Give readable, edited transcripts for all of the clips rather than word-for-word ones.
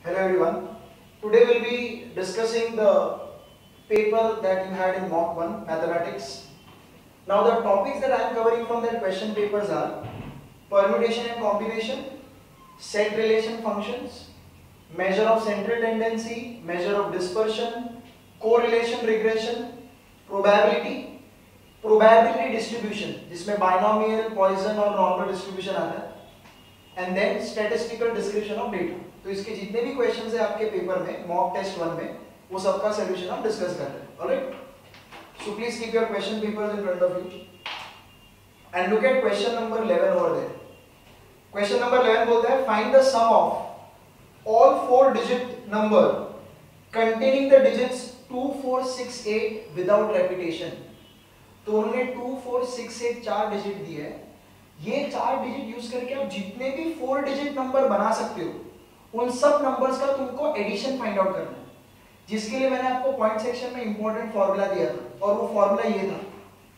Hello everyone. Today we'll be discussing the paper that you had in Mock 1, Mathematics. Now the topics that I am covering from that question papers are permutation and combination, set relation functions, measure of central tendency, measure of dispersion, correlation regression, probability, probability distribution जिसमें binomial, Poisson और normal distribution आता है, and then statistical description of data. तो इसके जितने भी questions है आपके पेपर में मॉक टेस्ट 1 में वो सबका सॉल्यूशन हम डिस्कस कर रहे हैं. Alright, so please keep your question papers in front of you and look at question number 11 over there. Question number 11 बोलता है find the sum of all 4 digit number containing the digits 2 4 6 8 without repetition. तो उन्होंने 2 4 6 8 चार digit दिए हैं. ये चार digit use करके आप जितने भी 4 डिजिट नंबर बना सकते हो उन सब नंबर्स का तुमको एडिशन फाइंड आउट करना है, जिसके लिए मैंने आपको पॉइंट सेक्शन में इंपॉर्टेंट फॉर्मूला दिया था और वो फॉर्मूला ये था.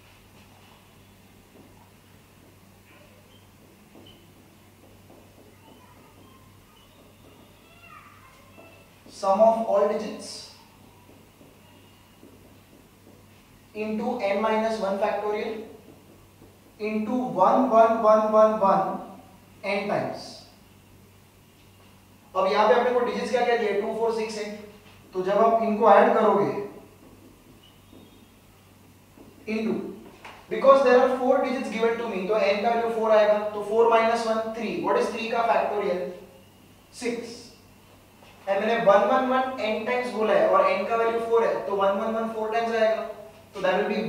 Sum of all digits into n minus 1 factorial into 1 1 1 1 1 n times. अब यहाँ पे अपने को डिजिट्स क्या क्या दिए 2 4 6 8. तो जब आप इनको ऐड करोगे into, because there are 4 digits given to me, तो n का वैल्यू 4 आएगा. तो 4 minus 1 3. व्हाट इज 3 का फैक्टोरियल 6. एंड मैंने 1 1 1 n टाइम्स बोला है और n का वैल्यू 4 है तो 1 1 1 4 टाइम्स आएगा. तो that will be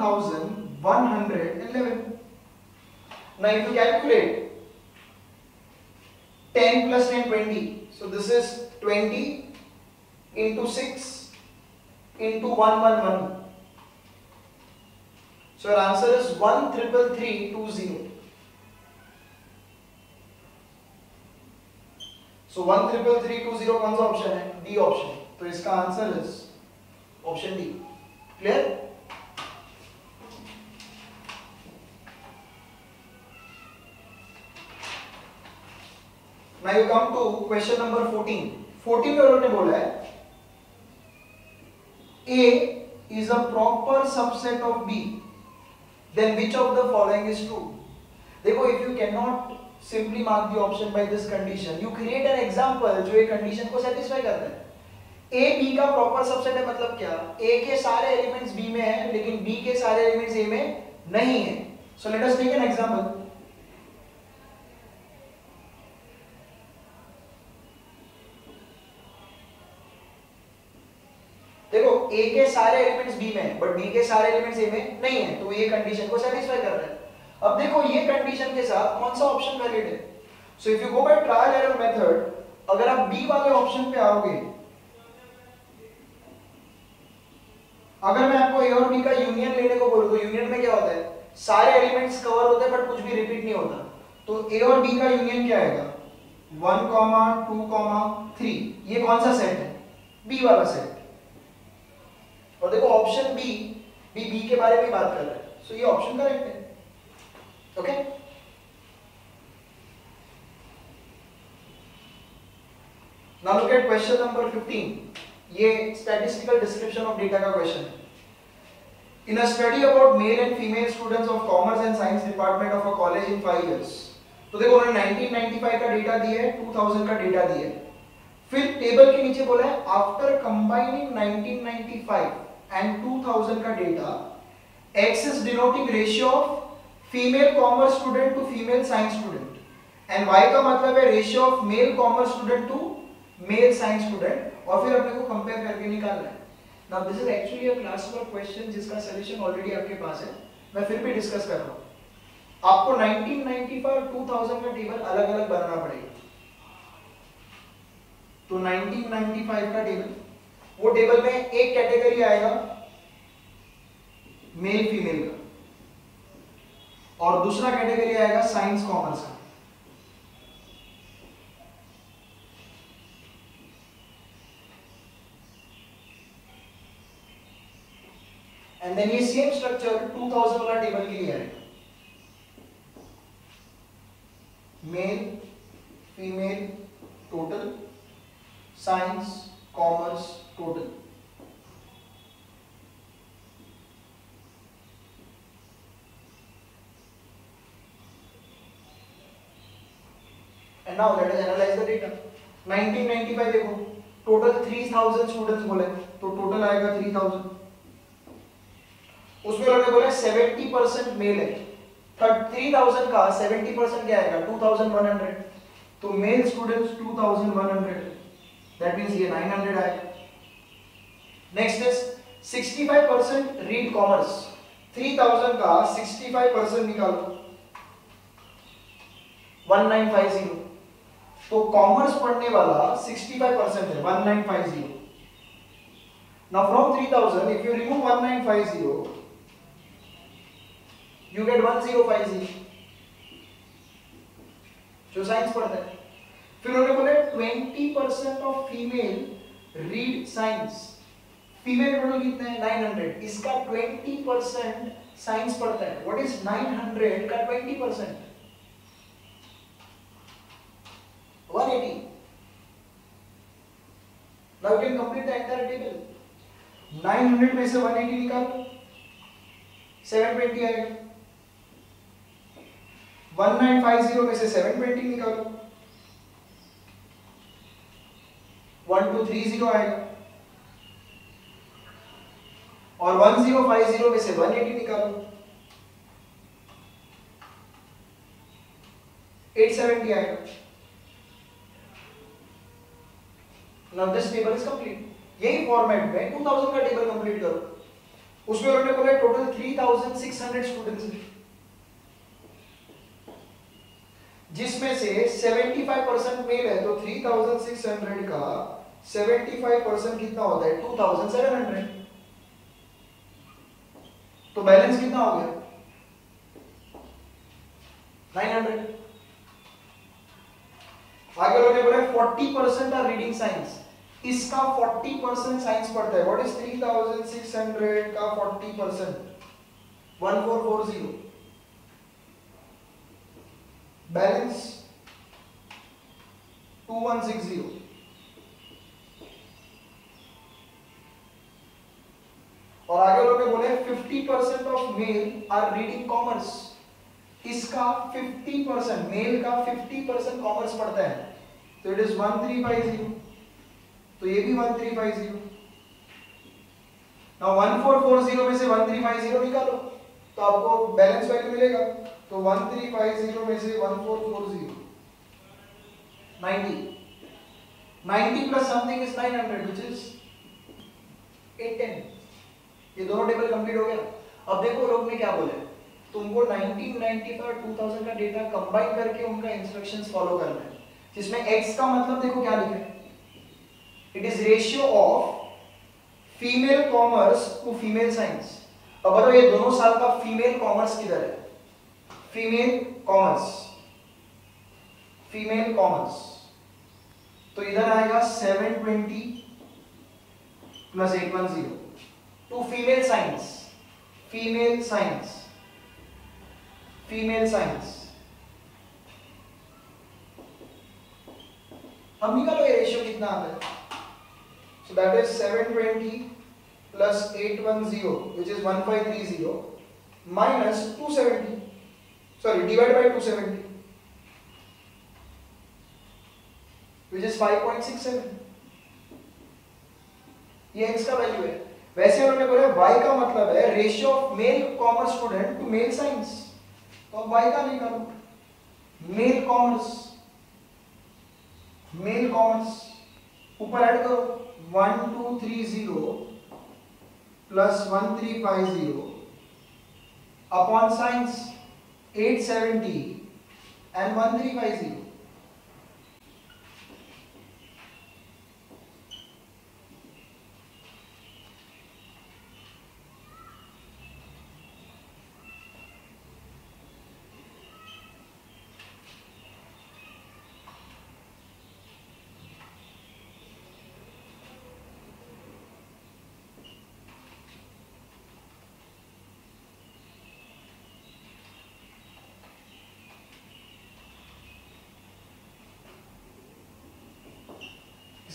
1111. Now if you calculate 10 plus 10 20, so this is 20 into 6 into 111. So your answer is 13320. So 13320 कौन सा ऑप्शन है? D option. तो इसका answer is option D. Clear? Now you come to question number 14. 14 में उन्होंने बोला है A is a proper subset of B. Then which of the following is true? देखो, if you cannot simply mark the option by this condition, you create an example जो एक condition को satisfy करता है. A B का proper subset है मतलब क्या? A के सारे elements B में हैं लेकिन B के सारे elements A में नहीं है. So let us take an example. देखो, A के सारे एलिमेंट्स B में हैं बट B के सारे एलिमेंट्स A में नहीं है, तो ये कंडीशन को सेटिस्फाई कर रहा है. अब देखो ये कंडीशन के साथ कौन सा ऑप्शन वैलिड है. So if you go by trial error method, अगर आप B वाले ऑप्शन पे आओगे, अगर मैं आपको A और B का यूनियन लेने को बोलूं तो यूनियन में क्या होता है? सारे एलिमेंट्स कवर होते हैं बट कुछ भी रिपीट नहीं होता. तो A और B का यूनियन क्या आएगा? 1, 2, 3. ये कौन सा सेट है? B वाला सेट. और देखो ऑप्शन बी के बारे में बात कर रहा है, सो ये ऑप्शन करेक्ट है. Okay, now look at question number 15. ये स्टैटिस्टिकल डिस्क्रिप्शन ऑफ डेटा का क्वेश्चन है. In a study about male and female students of commerce and science department of a college in 5 years. तो देखो उन्होंने 1995 का data दिया है, 2000 का डेटा दिया है. फिर टेबल के नीचे बोला है आफ्टर कंबाइनिंग 1995 and 2000 का डेटा, X is denoting ratio of female commerce student to female science student and Y का मतलब है ratio of male commerce student to male science student, और फिर अपने को कंपेयर करके निकालना है. Now this is actually a class work question जिसका सॉल्यूशन ऑलरेडी आपके पास है, मैं फिर भी डिस्कस कर रहा हूँ. आपको 1995 और 2000 का टेबल अलग अलग बनाना पड़ेगा. तो 1995 का टेबल, वो टेबल में एक कैटेगरी आएगा मेल फीमेल का और दूसरा कैटेगरी आएगा साइंस कॉमर्स का. एंड देन ये सेम स्ट्रक्चर 2000 वाला टेबल के लिए आएगा. Male female total science, commerce total. And now let us analyze the data. 1995 देखो, टोटल 3000 स्टूडेंट्स बोले, तो टोटल आएगा 3000। उसमें उन्होंने बोला 70% मेल है, 3000 का 70% क्या आएगा 2100, तो मेल स्टूडेंट्स 2100, दैट मींस ये 900 आएगा। नेक्स्ट इज 65% रीड कॉमर्स, 3000 का 65% निकालो 1950, तो कॉमर्स पढ़ने वाला 65% है 1950। Now from 3000 if you remove 1950 you get 1050 जो साइंस पढ़ता है। फिर उन्होंने बोले 20% of female read science, female total कितना है 900, इसका 20% साइंस पढ़ता है। व्हाट इज 900 का 20%? 180। Now you can complete the entire table. 900 में से 180 निकालो 720 आएगा, 1950 में से 720 निकालो 1230 आएगा, और 1050 में से 180 निकालो 870 आएगा। Now this table is complete. यही फॉर्मेट में 2000 का टेबल कंप्लीट करो। उसमें उन्होंने बोला टोटल 3600 स्टूडेंट्स हैं, जिसमें से 75% मेल है, तो 3600 का 75% कितना होता है 2700, तो बैलेंस कितना हो गया 900। आगे उन्होंने बोला 40% आर रीडिंग साइंस, इसका 40% साइंस पढ़ता है। व्हाट इज 3600 का 40%? 1440, बैलेंस 2160। और आगे लोग बोले 50% of male are reading commerce, इसका 50%, मेल का 50% कॉमर्स पढ़ता है, तो इट इज 1350, तो ये भी 1350। नाउ 1440 में से 1350 निकालो तो आपको बैलेंस वैल्यू मिलेगा, तो 1350 में से 1440 90, 90 plus something is 900 which is 810। ये दोनों टेबल कंप्लीट हो गया। अब देखो लोग ने क्या बोला, तुमको 1995 और 2000 का डेटा कंबाइन करके उनका इंस्ट्रक्शंस फॉलो करना है, जिसमें x का मतलब देखो क्या लिखा है, it is ratio of female commerce to female science. अब बताओ ये दोनों साल का फीमेल कॉमर्स किधर है, फीमेल कॉमर्स, फीमेल कॉमर्स, तो इधर आएगा 720 plus 810 to female science, female science, female science. अब निकालो ये रेशियो कितना आता है, so that is 720 plus 810 which is 1530 minus 270, sorry divided by 270 which is 5.67, ये x का वैल्यू है। वैसे उन्होंने बोला y का मतलब है ratio of male commerce student to male science, तो y का निकालो, मेल कॉमर्स, मेल कॉमर्स ऊपर ऐड करो 1230 प्लस 1350 अपॉन साइंस 870 एंड 1350।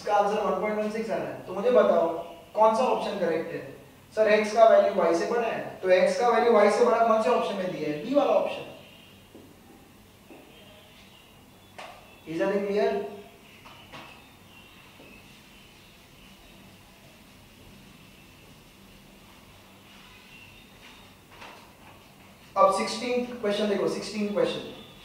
इसका आंसर 1.16 आ रहा है। तो मुझे बताओ कौन सा ऑप्शन करेक्ट है। सर x का वैल्यू y से बड़ा है, तो x का वैल्यू y से बड़ा कौन से ऑप्शन में दिया है? बी वाला ऑप्शन। Is that clear? अब 16th क्वेश्चन देखो, 16th question,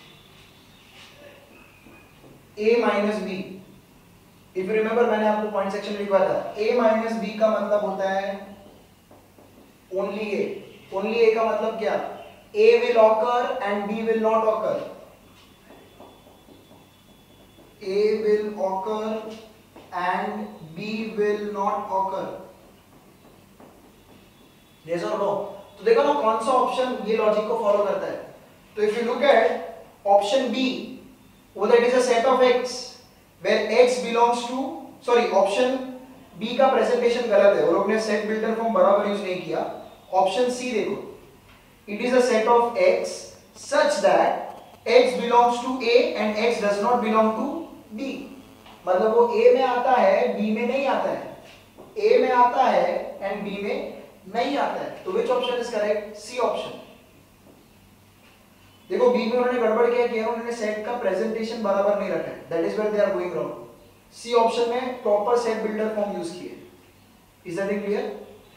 a minus B. If you remember मैंने आपको पॉइंट सेक्शन में लिखवाया था, a माइनस बी का मतलब होता है ओनली a। ओनली a का मतलब क्या? a will occur and b will not occur. a will occur and b will not occur. Yes or no? तो देखो ना कौन सा ऑप्शन ये लॉजिक को फॉलो करता है। तो if you look at option B, वो that is a set of x where x belongs to, sorry option B का प्रेजेंटेशन गलत है, वो लोग ने सेट बिल्डर फॉर्म बराबर यूज नहीं किया। ऑप्शन सी देखो, it is a set of x such that x belongs to a and x does not belong to b। मतलब वो a में आता है b में नहीं आता है, a में आता है एंड b में नहीं आता है। तो which option is correct? C option. देखो बी में उन्होंने गड़बड़ क्या किया, उन्होंने सेट का प्रेजेंटेशन बराबर नहीं रखा है, that is where they are going wrong. C option में proper set builder form use किए। Is that clear?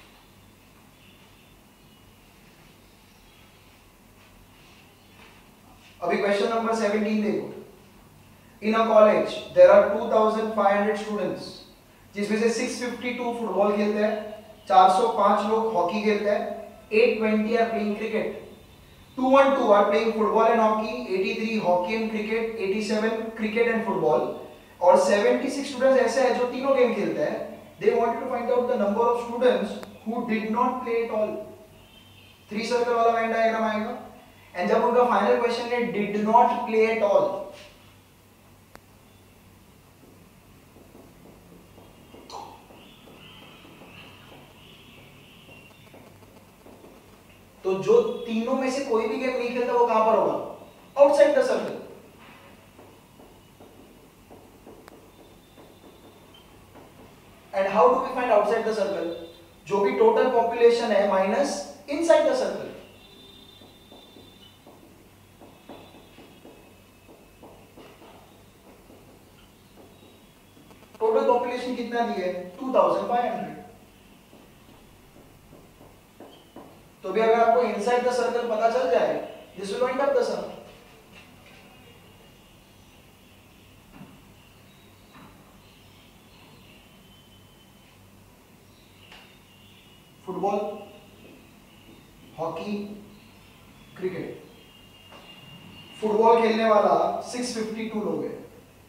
अभी क्वेश्चन नंबर 17 देखो। In a college there are 2500 students, जिसमें से 652 फुटबॉल खेलते हैं, 405 लोग हॉकी खेलते हैं, 820 are playing cricket, 212 are playing football and hockey, 83 hockey and cricket, 87 cricket and football, और 76 स्टूडेंट्स ऐसे हैं जो तीनों गेम खेलते हैं। They wanted to find out the number of students who did not play at all. 3 circle वाला Venn diagram आएगा, and जब उनका फाइनल क्वेश्चन है did not play at all, तो जो तीनों में से कोई भी गेम नहीं खेलता वो कहां पर होगा? Outside the circle. And how do we find outside the circle? जो भी टोटल पॉपुलेशन है minus inside the circle. Total population कितना दी है? 2500। तो भी अगर आपको इनसाइड द सर्कल पता चल जाए, this will wind up the sum. Football, hockey, cricket. Football खेलने वाला 652 लोग हैं,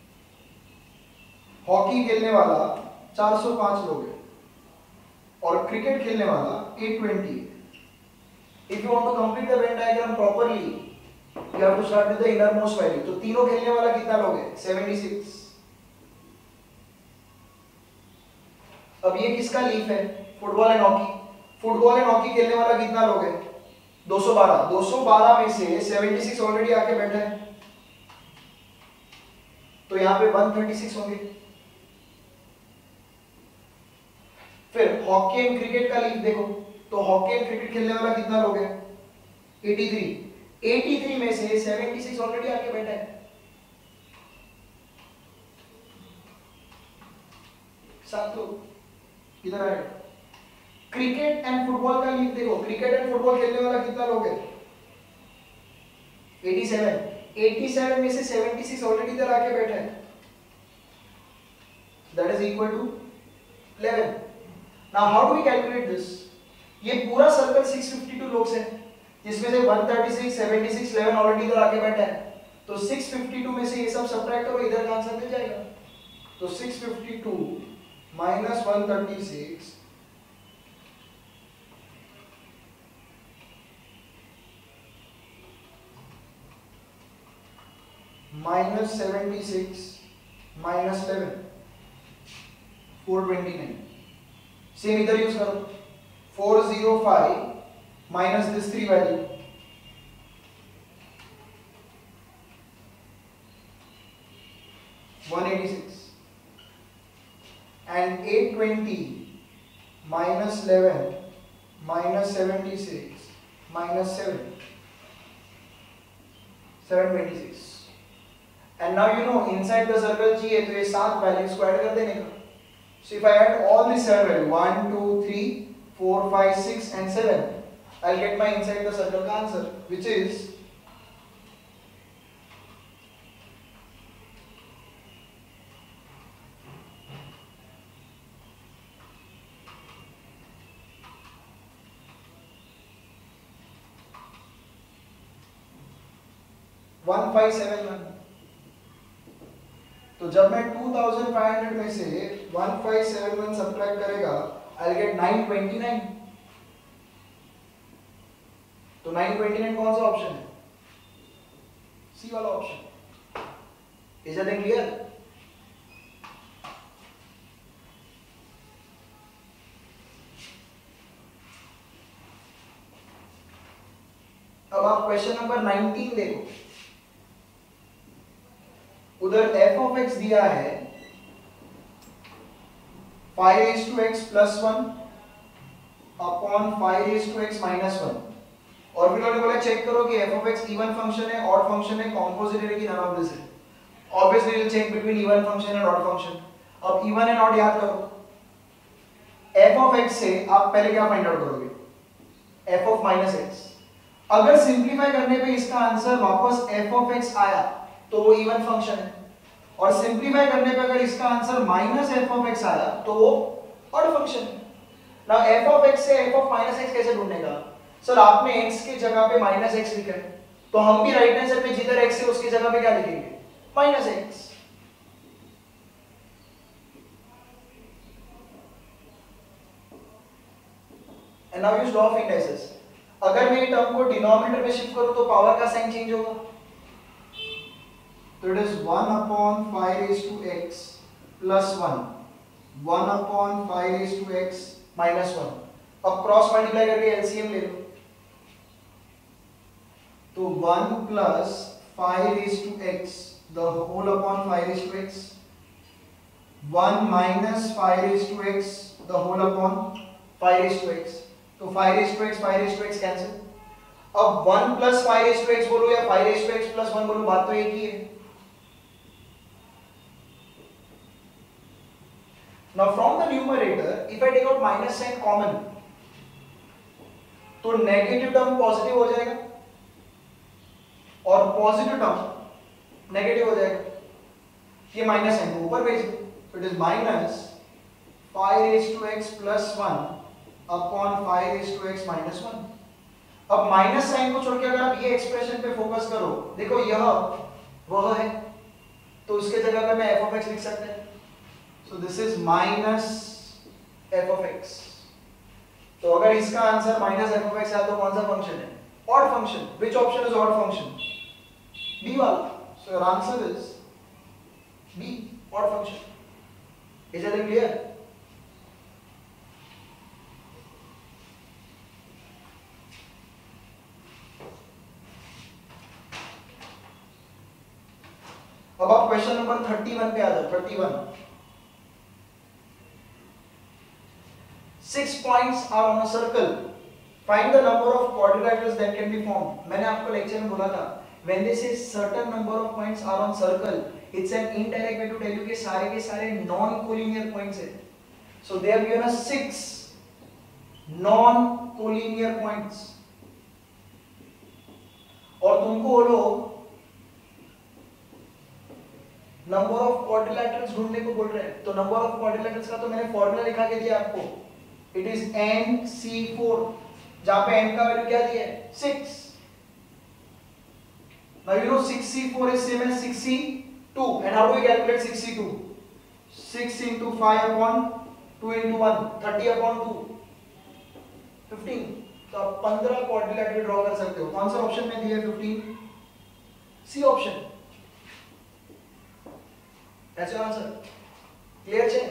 हॉकी खेलने वाला 405 लोग हैं, और क्रिकेट खेलने वाला 820 है। If you want to complete the Venn diagram properly, you have to start with the innermost value. तो तीनों खेलने वाला कितना लोग है? 76। अब ये किसका लीफ है? Football and hockey. Football and hockey खेलने वाला कितना लोग है? 212। 212 में से 76 ऑलरेडी आके बैठे हैं, तो यहाँ पे 136 होंगे। फिर हॉकी एंड क्रिकेट का लीफ देखो, तो हॉकी एंड क्रिकेट खेलने वाला कितना लोग है? 83। 83 में से 76 ऑलरेडी आके बैठा है, सात लोग इधर आए। क्रिकेट एंड फुटबॉल का लीफ देखो, क्रिकेट एंड फुटबॉल खेलने वाला कितना लोग है? 87। 87 में से 76 ऑलरेडी इधर आके बैठा है, that is equal to 11। Now how do we calculate this? ये पूरा सर्कल 652 लोग से, जिसमें से 136, 76, 11 ऑलरेडी इधर आके बैठा है, तो 652 में से ये सब सब्ट्रैक्ट करो, इधर का आंसर मिल जाएगा। तो 652 माइनस 136 माइनस 76 माइनस 11 429। सेम इधर यूज करो, 405 minus this 3 value, 186। and 820 minus 11 minus 76 minus 7, 726. And now you know inside the circle चाहिए तो ये 7 values को ऐड कर देने का. So if I add all these 7 values 1, 2, 3, 4, 5, 6 and 7, I'll get my inside the circle का answer, which is 1571. तो जब मैं 2500 में से 1571 सब्ट्रैक्ट करेगा, I'll get 929. तो 929 कौन सा ऑप्शन है? सी वाला ऑप्शन. Is it clear? अब आप क्वेश्चन नंबर 19 देखो. उधर f of x दिया है 5 raised to x plus 1 upon 5 raised to x minus 1. और फिर उन्होंने बोला चेक करो कि f of x even function है, ऑड फंक्शन है, कॉम्पोजिट है कि नन ऑफ दिस है. Obviously will check between even function and odd function. अब इवन एंड ऑड याद करो. f of x से आप पहले क्या फाइंड आउट करोगे? f of minus x. अगर सिंपलीफाई करने पे इसका आंसर वापस f of x आया तो वो इवन फंक्शन है, और सिंपलीफाई करने पे अगर इसका answer minus f of x आया तो वो ऑड फंक्शन है. नाउ f of x से f of minus x कैसे ढूंढने का? सर आपने x की जगह पे माइनस x लिखा है, तो हम भी राइट हैंड साइड में जिधर x है उसकी जगह पे क्या लिखेंगे? Minus x. And now use law of indices. अगर मैं टर्म को डिनोमिनेटर में शिफ्ट करूं तो पावर का साइन चेंज होगा. तो it is 1 upon 5 raised to x plus 1, 1 upon 5 raised to x minus 1. अब क्रॉस मल्टीप्लाई करके एलसीएम ले लो. तो 1 plus 5 raised to x the whole upon 5 raised to x, 1 minus 5 raised to x the whole upon 5 raised to x. तो 5 raised to x 5 raised to x cancel. अब 1 plus 5 raised to x बोलो या 5 raised to x plus 1 बोलो, बात तो एक ही है. Now from the numerator, if I take out minus sign common, तो नेगेटिव टर्म पॉजिटिव हो जाएगा और पॉजिटिव टर्म नेगेटिव हो जाएगा. ये माइनस साइन को ऊपर भेज दो. तो it is minus 5 raised to x plus 1 upon 5 raised to x minus 1. अब माइनस साइन को छोड़ के अगर आप ये एक्सप्रेशन पे फोकस करो, देखो यह वह है, तो उसके जगह पे मैं f of x लिख सकते हैं. So this is minus f of x. तो अगर इसका answer minus f of x है तो कौन सा फंक्शन है? Odd function. Which option is odd function? B वाला. So your answer is B, odd function. Is that clear? अब आप क्वेश्चन नंबर 31 पे आ जाओ. 31. 6 points are on a circle. Find the number of quadrilaterals that can be formed. मैंने आपको lecture में बोला था, when they say certain number of points are on circle, it's an indirect way to tell you कि सारे के सारे non-collinear points हैं. So they have given us 6 non-collinear points. और तुमको वो लोग नंबर ऑफ क्वाड्रिलैटरल्स ढूंढने को बोल रहे हैं. तो नंबर ऑफ क्वाड्रिलैटरल्स का तो मैंने फॉर्मूला लिखा के दिया आपको. It is NC4, जहां पे n का वैल्यू क्या दिया है? 6. Now you know 6C4 is same as 6C2, and how do we calculate 6C2? 6 into 5 upon 2 into 1, 30 upon 2, 15. तो आप 15 क्वाड्रिलैटरल ड्रॉ कर सकते हो. कौन सा ऑप्शन में दिया है 15? C option. That's your answer. Clear है?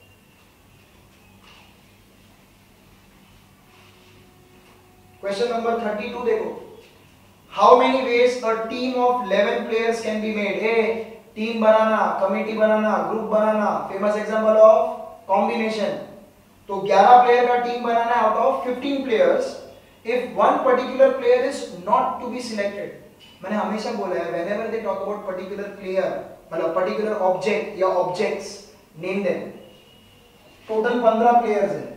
Question number 32 देखो. How many ways a team of 11 players can be made? A. Team बनाना, कमेटी बनाना, ग्रुप बनाना. Famous example of combination. तो 11 प्लेयर का टीम बनाना है out of 15 players if one particular player is not to be selected. मैंने हमेशा बोला है whenever they talk about particular player मतलब पर्टिकुलर ऑब्जेक्ट या objects name them. Total 15 players है,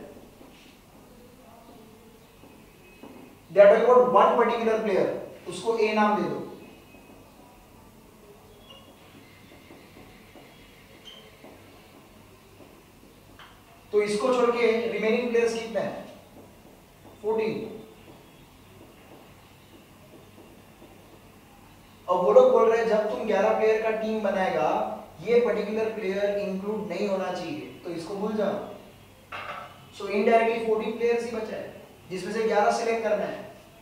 they are talking about one particular player, उसको A नाम दे दो। तो इसको छोड़ के रिमेनिंग प्लेयर्स कितने हैं? 14। अब वो लोग बोल रहे हैं जब तुम 11 प्लेयर का टीम बनाएगा ये पर्टिकुलर प्लेयर इंक्लूड नहीं होना चाहिए, तो इसको भूल जाओ। सो इनडायरेक्टली 14 प्लेयर्स ही बचा है जिसमें से 11 सिलेक्ट करना है।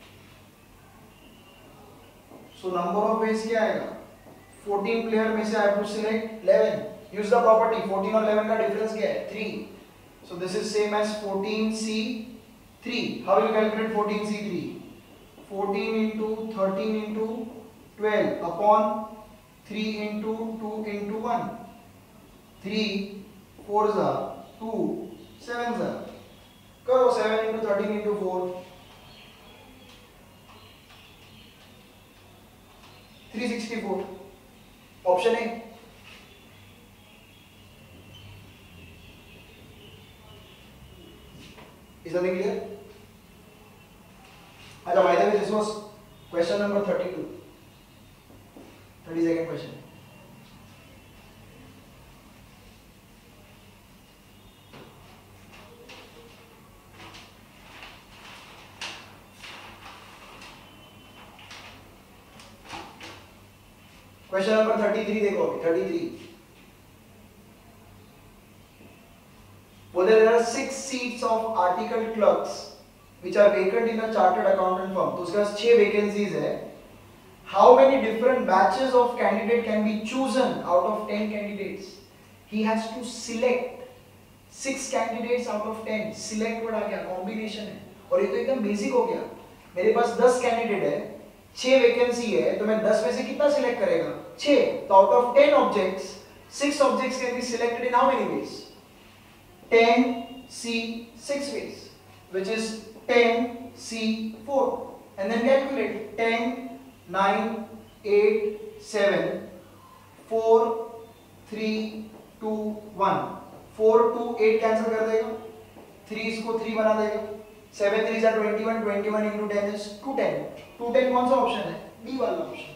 सो नंबर ऑफ वेज क्या आएगा? 14 प्लेयर में से I have to select 11। Use the property, 14 और 11 का डिफरेंस क्या है? 3। So this is same as 14C3. How will you calculate 14C3? 14 into 13 into 12 upon 3 into 2 into 1. 3 4s are 2 7s are. करो 7 into 13 into 4. 364. Option A. Is that clear? अच्छा, by the way, this was question number 32. 32nd question. Question number 33 देखो अभी 33. Well, there are 6 seats of articled clerks which are vacant in a chartered accountant firm. तो उसके पास 6 vacancies है. How many different batches of candidate can be chosen out of 10 candidates? He has to select 6 candidates out of 10. Select word आ गया, combination है. और ये तो एकदम basic हो गया. मेरे पास 10 candidate है, 6 vacancy है, तो मैं 10 में से कितना select करेगा? 6. तो out of 10 objects, 6 objects can be selected in how many ways? 10C 6 ways, which is 10C4, and then calculate 10 9 8 7 4 3 2 1 4 2 8 cancel कर देगा, 3 इसको 3 बना देगा, 7 3 are 21 21 into 10 is 210. 210 कौन सा ऑप्शन है? बी वाला option.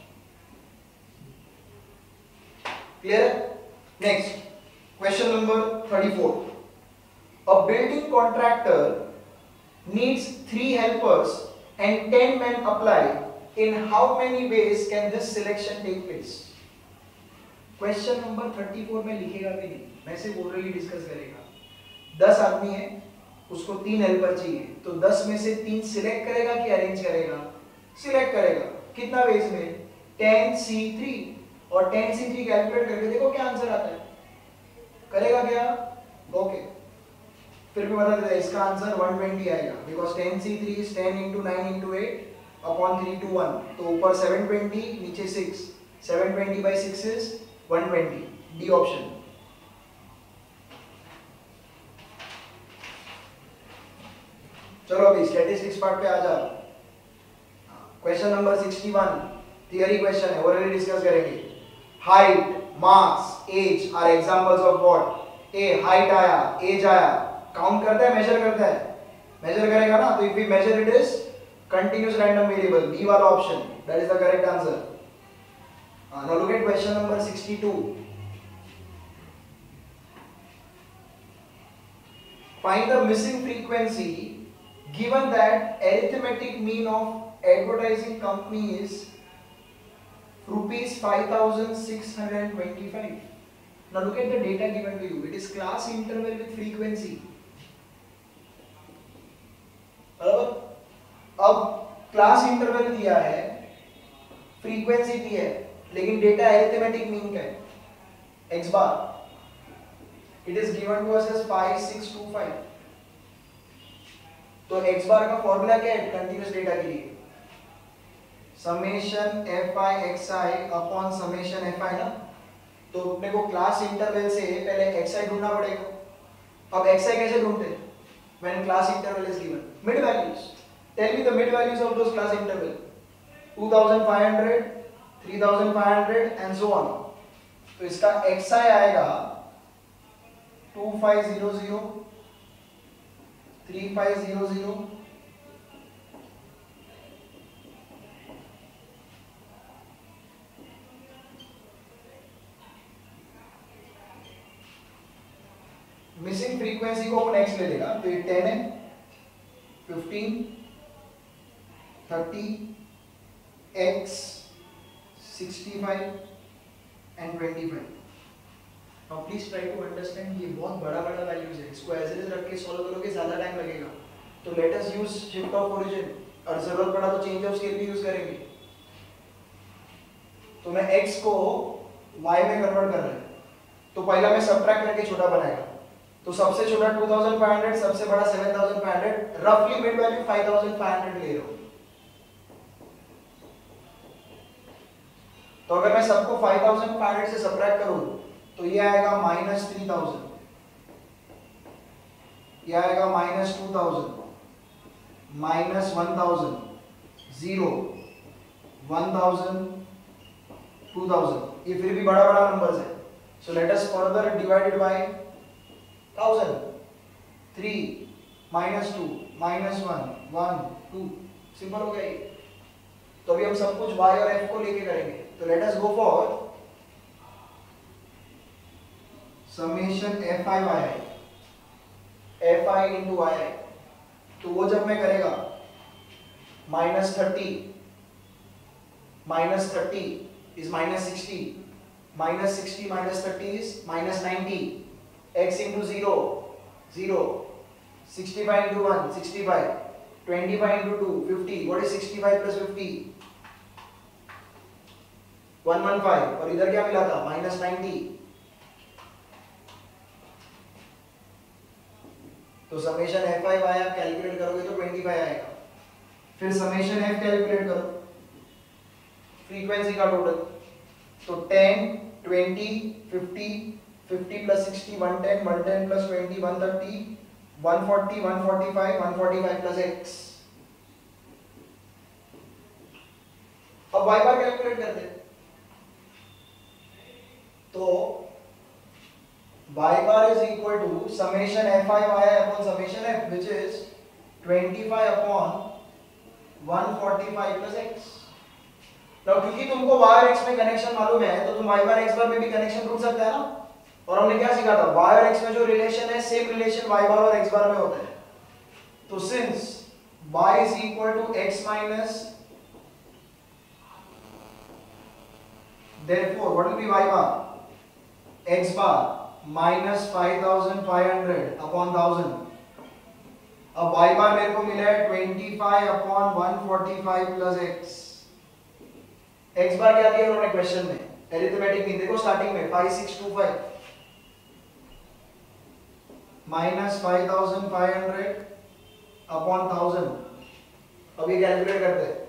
Clear? Next question number 34. A building contractor needs 3 helpers and 10 men apply. In how many ways can this selection take place? Question number 34 में लिखेगा भी नहीं, मैं सिर्फ ओरली डिस्कस करेगा. 10 आदमी है, उसको 3 हेल्पर चाहिए, तो 10 में से 3 सिलेक्ट करेगा कि अरेंज करेगा? सिलेक्ट करेगा. कितना वेज में? 10C3. और 10C3 कैलकुलेट करके देखो क्या आंसर आता है. करेगा क्या? ओके. फिर भी बता देता है इसका आंसर 120 आएगा, because 10C3 is 10 into 9 into 8 upon 3 to 1. तो ऊपर 720, नीचे 6. 720 by 6 is 120. D option. चलो अभी स्टैटिस्टिक्स पार्ट पे आ जाओ. क्वेश्चन नंबर 61 थियरी क्वेश्चन है, ऑलरेडी डिस्कस करेंगे. Height, mass, age are examples of what? A height आया, एज आया, काउंट करता है, मेजर करता है, मेजर करेगा ना, तो if we measure it is continuous random variable, B वाला option, that is the correct answer. Now look at question number 62. Find the missing frequency given that arithmetic mean of advertising company is rupees 5625. Now look at the data given to you. It is class interval with frequency. बराबर. अब class interval दिया है, frequency दी है, लेकिन data arithmetic mean का है x bar. It is given to us as 5625. तो x बार का फॉर्मूला क्या है कंटीन्यूअस डेटा के लिए? Summation fi xi upon summation fi ना. तो अपने को क्लास इंटरवल से पहले xi ढूंढना पड़ेगा. अब xi कैसे ढूंढते हैं? When class interval is given, mid values. Tell me the mid values of those class interval. 2500, 3500 and so on. तो इसका xi आएगा 2500, 3500, मिसिंग फ्रीक्वेंसी को अपन x ले लेगा तो ये 10 है, 15, 30, x, 65 and 25. Now please try to understand, ये बहुत बड़ा बड़ा वैल्यूज है, इसको एज इट इज रख के सॉल्व करोगे ज़्यादा टाइम लगेगा. तो let us use shift of origin, और जरूरत पड़ा तो चेंज ऑफ स्केल भी यूज करेंगे. तो मैं x को y में कन्वर्ट कर रहा हूँ, तो पहला मैं सबट्रैक्ट करके छोटा बनाएगा. तो सबसे छोटा 2500, सबसे बड़ा 7500, रफली मिड वैल्यू 5500 ले रहा हूं. तो अगर मैं सबको 5500 से सबट्रैक्ट करूं तो ये आएगा -3000, ये आएगा -2000, -1000, 0, 1000, 2000. ये फिर भी बड़ा बड़ा नंबर्स है. So let us further divide it by 1000, 3, -2, -1, 1, 2. Simple हो गया ये. तो अभी हम सब कुछ y और f को लेके करेंगे. तो let us go for summation fi yi, fi into yi. तो वो जब मैं करेगा -30 is -60, -60 minus 30 is -90. X into 0, 0, 65 into 1, 65, 25 into 2, 50. What is 65 plus 50? 115. और इधर क्या मिला था? -90. तो समेशन fi y आप कैलकुलेट करोगे तो 25 आएगा. फिर समेशन f कैलकुलेट करो, फ्रीक्वेंसी का टोटल. तो 10, 20, 50, 50 plus 60, 110, 110 plus 20, 130, 140, 145, 145 plus x. अब y बार कैलकुलेट करते हैं. तो y bar is equal to summation fi yi upon summation f, which is 25 upon 145 plus x. Now क्योंकि तुमको y और x में कनेक्शन मालूम है तो तुम y बार x बार में भी कनेक्शन ढूंढ सकते हैं ना. और हमने क्या सीखा था? y और x में जो रिलेशन है सेम रिलेशन y बार और x बार में होता है. तो since y is equal to x minus, therefore what will be y bar? x bar minus 5500 upon 1000. अब y बार मेरे को मिला है 25 upon 145 plus x. x बार क्या दिया उन्होंने क्वेश्चन में? एरिथमेटिक मीन देखो स्टार्टिंग में 5625 minus 5500 upon 1000. अब ये कैलकुलेट करते हैं.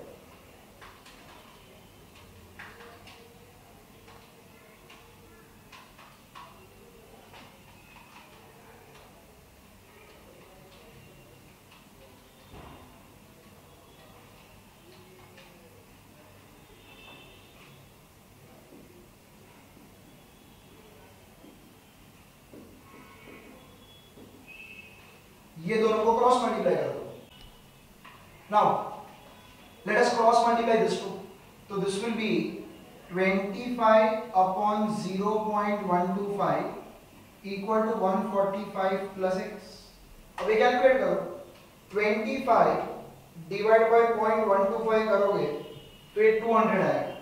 ये दोनों को क्रॉस मल्टीप्लाई कर दो. Now let us cross multiply this two. तो this will be 25 upon 0.125 equal to 145 plus x. अब ये कैलकुलेट करो. 25 डिवाइड बाय 0.125 करोगे तो ये 200 आएगा.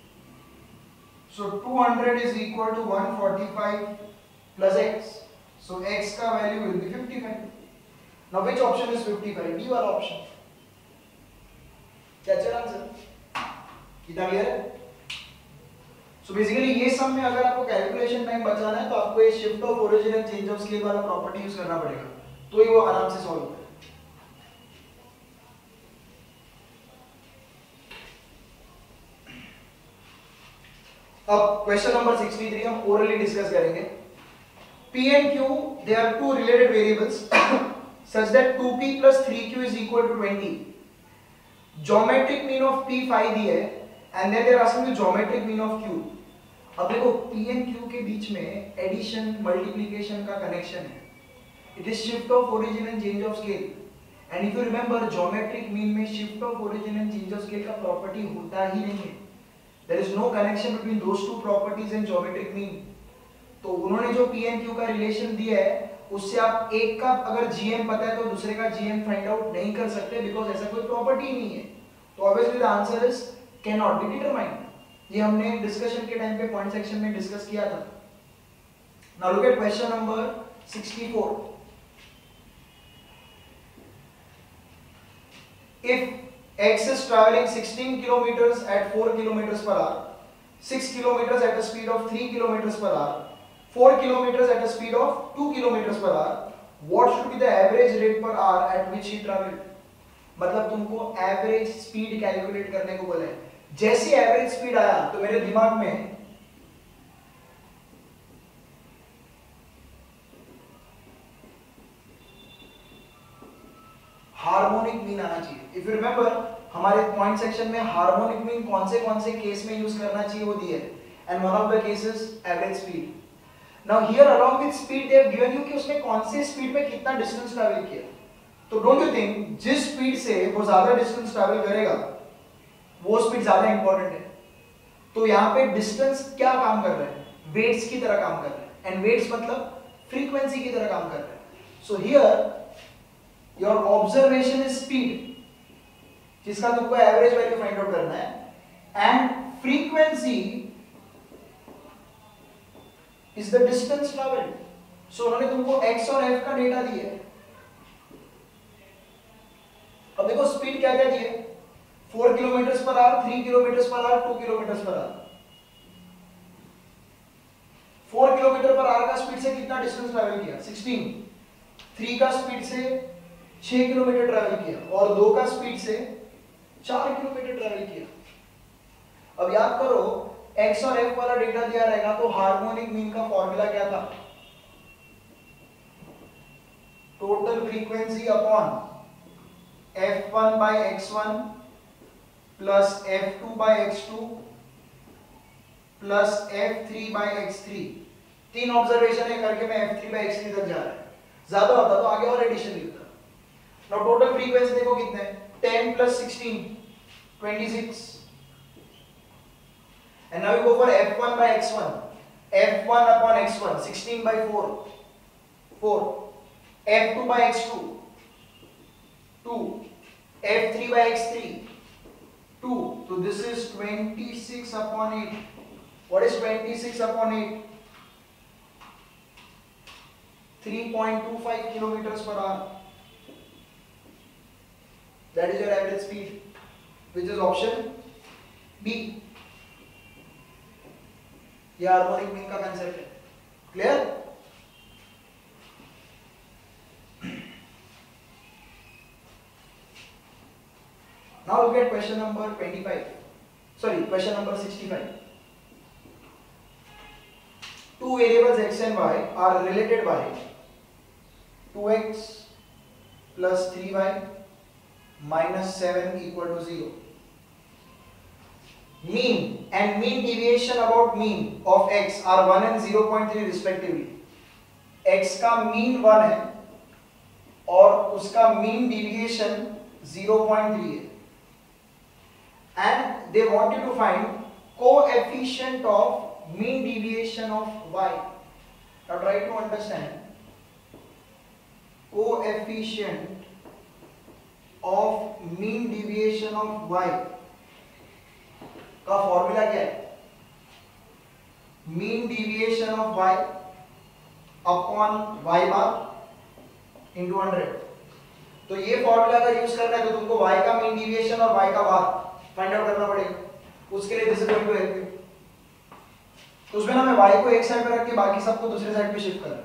So 200 is equal to 145 plus x. So x का value will be 55. Now which option is 55? D वाला option. कैचर आंसर. कितना क्लियर है? So basically ये सब में अगर आपको कैलकुलेशन टाइम बचाना है तो आपको ये shift of origin and change of scale वाला प्रॉपर्टी यूज करना पड़ेगा, तो ही वो आराम से सॉल्व होगा. अब क्वेश्चन नंबर 63 हम ओरली डिस्कस करेंगे. P and Q, they are two related variables such that 2P plus 3Q is equal to 20. Geometric mean of P 5 दिया है and then they are asking the geometric mean of Q. अब देखो P and Q के बीच में addition multiplication का connection है. It is shift of origin and change of scale. And if you remember, geometric mean में shift of origin and change of scale का property होता ही नहीं है. There is no connection between those two properties and geometric mean. तो उन्होंने जो P and Q का relation दिया है उससे आप एक का अगर GM पता है तो दूसरे का GM फाइंड आउट नहीं कर सकते बिकॉज ऐसा कोई प्रॉपर्टी नहीं है. तो obviously the answer is can not be determined. ये हमने डिस्कशन के टाइम पे पॉइंट सेक्शन में डिस्कस किया था. Now look at question number 64. If x is traveling 16 kilometers at 4 kilometers per hour, 6 kilometers at a speed of 3 kilometers per hour, 4 kilometers at a speed of 2 kilometers per hour, what should be the average rate per hour at which he traveled? मतलब तुमको average speed calculate करने को बोला है. जैसे average speed आया तो मेरे दिमाग में हार्मोनिक मीन आना चाहिए. इफ यू रिमेंबर हमारे पॉइंट सेक्शन में हार्मोनिक मीन कौन से केस में यूज करना चाहिए वो दिए है. And one of the cases average speed. Now here along with speed they have given you कि उसने कौन से स्पीड में कितना डिस्टेंस ट्रैवल किया. तो डोंट यू थिंक जिस स्पीड से वो ज्यादा डिस्टेंस ट्रैवल करेगा वो स्पीड ज्यादा इंपॉर्टेंट है. तो यहाँ पे डिस्टेंस क्या काम कर रहा है, वेट्स की तरह काम कर रहा है. एंड वेट्स मतलब फ्रीक्वेंसी की तरह काम कर रहा है. So here your observation is speed जिसका तुमको एवरेज वैल्यू फाइंड आउट करना है. And frequency is the distance travelled. So उन्होंने तुमको x और f का डेटा दिया है. अब देखो स्पीड क्या क्या दिए. 4 kilometre per hour, 3 kilometre per hour, 2 kilometre per hour. 4 kilometre per hour का स्पीड से कितना डिस्टेंस ट्रैवल किया 16. 3 का स्पीड से 6 किलोमीटर ट्रैवल किया और 2 का स्पीड से 4 किलोमीटर ट्रैवल किया. अब याद करो x और f वाला डेटा दिया रहेगा तो हार्मोनिक मीन का फॉर्मूला क्या था. Total frequency upon f1 by x1 plus f2 by x2 plus f3 by x3. 3 observation है करके मैं f3 by x3 तक जा रहा है. ज्यादा होता तो आगे और एडिशन लिखता. नाउ टोटल फ्रीक्वेंसी देखो कितना है. 10 plus 16 26. And now we go for f1 by x1. f1 upon x1 16 by 4 4. f2 by x2 2. f3 by x3 2. So this is 26 upon 8. What is 26 upon 8? 3.25 kilometers per hour. That is your average speed, which is option B. ये harmonic mean का concept है. Clear. Now look at question number 25. Sorry, question number 65. Two variables x and y are related by 2x plus 3y minus 7 equal to 0. Mean and mean deviation about mean of x are 1 and 0.3 respectively. x का mean 1 है और उसका mean deviation 0.3 है. And they want you to find coefficient of mean deviation of y. Now try to understand coefficient of mean deviation of y का formula क्या है. Mean deviation of y upon y bar into 100. तो ये formula अगर use करना है तो तुमको y का मीन डिविएशन और y का बार फाइंड आउट करना पड़ेगा. उसके लिए this is going to help you. तो उसमें ना मैं y को एक साइड पे रख के बाकी सबको दूसरे साइड पे शिफ्ट कर रहा हूं.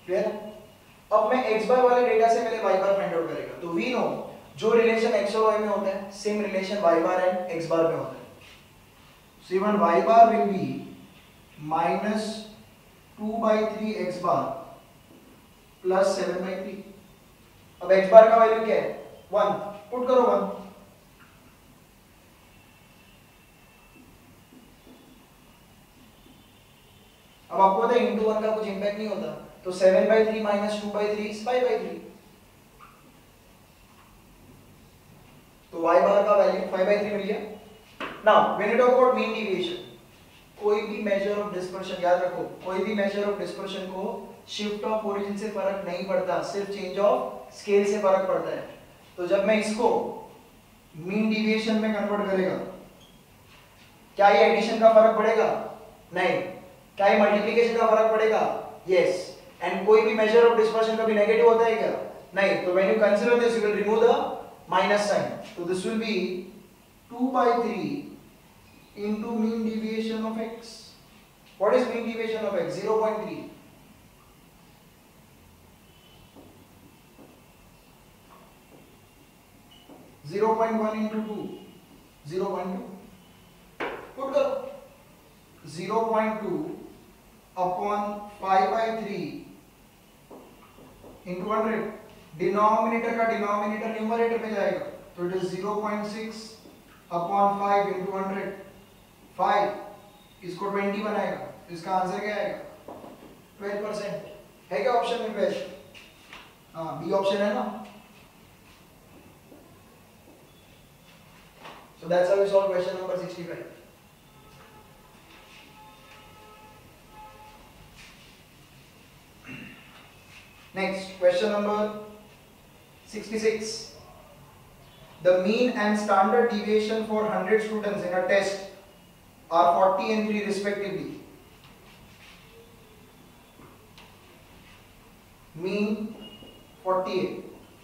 क्लियर है? अब मैं x बार वाले डेटा से पहले y बार फाइंड आउट करेगा, तो वी नो जो रिलेशन x और y में होता है same relation y bar and x bar में होता है. So even y bar will be minus 2 by 3 x bar plus 7 by 3. अब x bar का वैल्यू क्या है? 1. पुट करो 1. अब आपको पता है इंटू 1 का कुछ इंपैक्ट नहीं होता, तो 7 by 3 minus 2 by 3 is 5 by 3. तो y bar का वैल्यू 5 by 3 मिल गया. Now when you talk about mean deviation, कोई भी मेजर ऑफ डिस्पर्शन, याद रखो कोई भी मेजर ऑफ डिस्पर्शन को शिफ्ट ऑफ ओरिजिन से फर्क नहीं पड़ता, सिर्फ चेंज ऑफ स्केल से फर्क पड़ता है. तो जब मैं इसको मीन डिविएशन में कन्वर्ट करेगा, क्या ये एडिशन का फर्क पड़ेगा? नहीं. क्या ये मल्टीप्लिकेशन का फर्क पड़ेगा? यस. एंड कोई भी मेजर ऑफ डिस्पर्शन कभी नेगेटिव होता है क्या? नहीं. तो when you consider this you will remove the minus sign. तो this will be 2 by 3 into mean deviation of x. What is mean deviation of x? 0.3. Zero point one into 2. 0.2. Put the 0.2 upon 5 by 3 into 100. Denominator का denominator numerator में जाएगा, तो it is 0.6 upon 5 into 100. 5 इसको 20 बनाएगा, इसका answer क्या आएगा? 12%. है क्या ऑप्शन में बेस्ट? हाँ, बी ऑप्शन है ना. So that's how we solve question number 65. Next, question number 66. The mean and standard deviation for 100 students in a test are 40 and 3 respectively. Mean 48.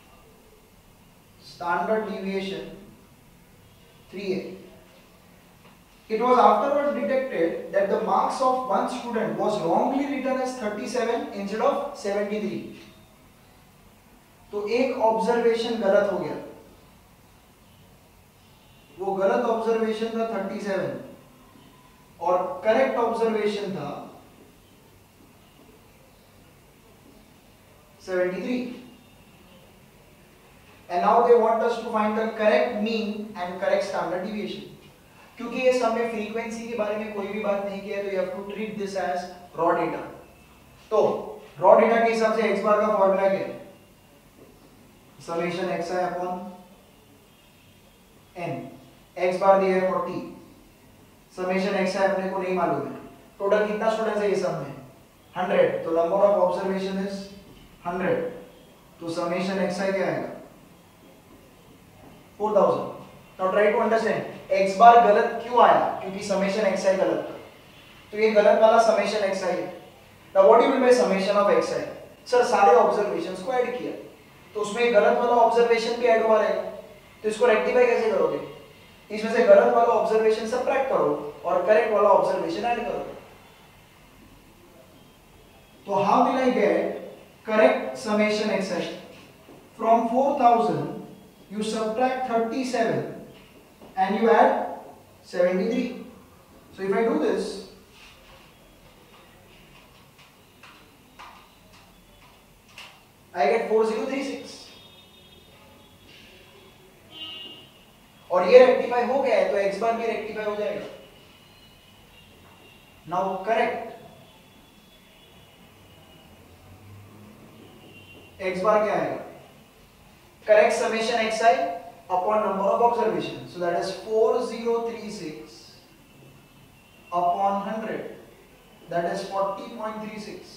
Standard deviation 3a. It was afterwards detected that the marks of one student was wrongly written as 37 instead of 73. तो एक observation गलत हो गया. वो गलत observation था 37 और correct observation था 73. And now they want us to find the correct mean and correct standard deviation. क्योंकि ये सब में फ्रीक्वेंसी के बारे में कोई भी बात नहीं किया, तो you have to treat this as raw data. तो raw data के हिसाब से x बार का फॉर्मूला क्या है? Summation xi upon n. x बार दिया है 40. Summation xi अपने को नहीं मालूम है. टोटल कितना स्टूडेंट्स है ये सब में? 100. तो नंबर ऑफ ऑब्जर्वेशन इज 100. तो summation xi क्या आएगा? 4000. Now try to understand x बार गलत क्यों आया? क्योंकि summation xi गलत था. तो ये गलत वाला summation xi है. Now what do you mean by summation of xi? Sir सारे ऑब्जर्वेशंस को ऐड किया, तो उसमें गलत वाला ऑब्जर्वेशन भी ऐड हुआ रहेगा, तो इसको रेक्टिफाई कैसे करोगे? इसमें से गलत वाला ऑब्जर्वेशन सबट्रैक्ट करो और करेक्ट वाला ऑब्जर्वेशन ऐड करो. तो how will I get correct summation xi? From 4000 you subtract 37 and you add 73. So if I do this, I get 4036. और ये रेक्टिफाई हो गया है, तो x बार भी रेक्टिफाई हो जाएगा. नाउ करेक्ट x बार क्या आएगा? Correct summation xi upon number of observations. So that is 4036 upon 100. That is 40.36.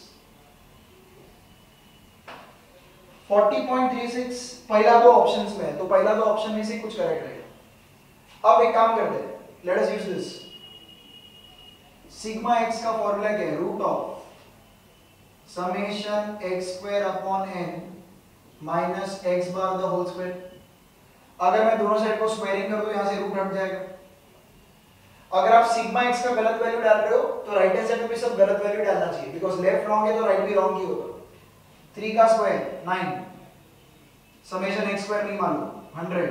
40.36 पहला दो ऑप्शंस में है, तो पहला दो ऑप्शन में से कुछ करेक्ट रहेगा. अब एक काम करते हैं, let us use this. Sigma x का फॉर्मूला क्या है? Root of summation x square upon n minus x bar the whole square. अगर मैं दोनों साइड को स्क्वायरिंग कर दूं, यहां से रूट हट जाएगा. अगर आप सिग्मा x का गलत वैल्यू डाल रहे हो, तो राइट हैंड साइड में भी सब गलत वैल्यू डालना चाहिए, बिकॉज़ लेफ्ट रॉन्ग है तो राइट भी रॉन्ग ही होगा. 3 का स्क्वायर 9, समेशन x स्क्वायर नहीं मालूम 100,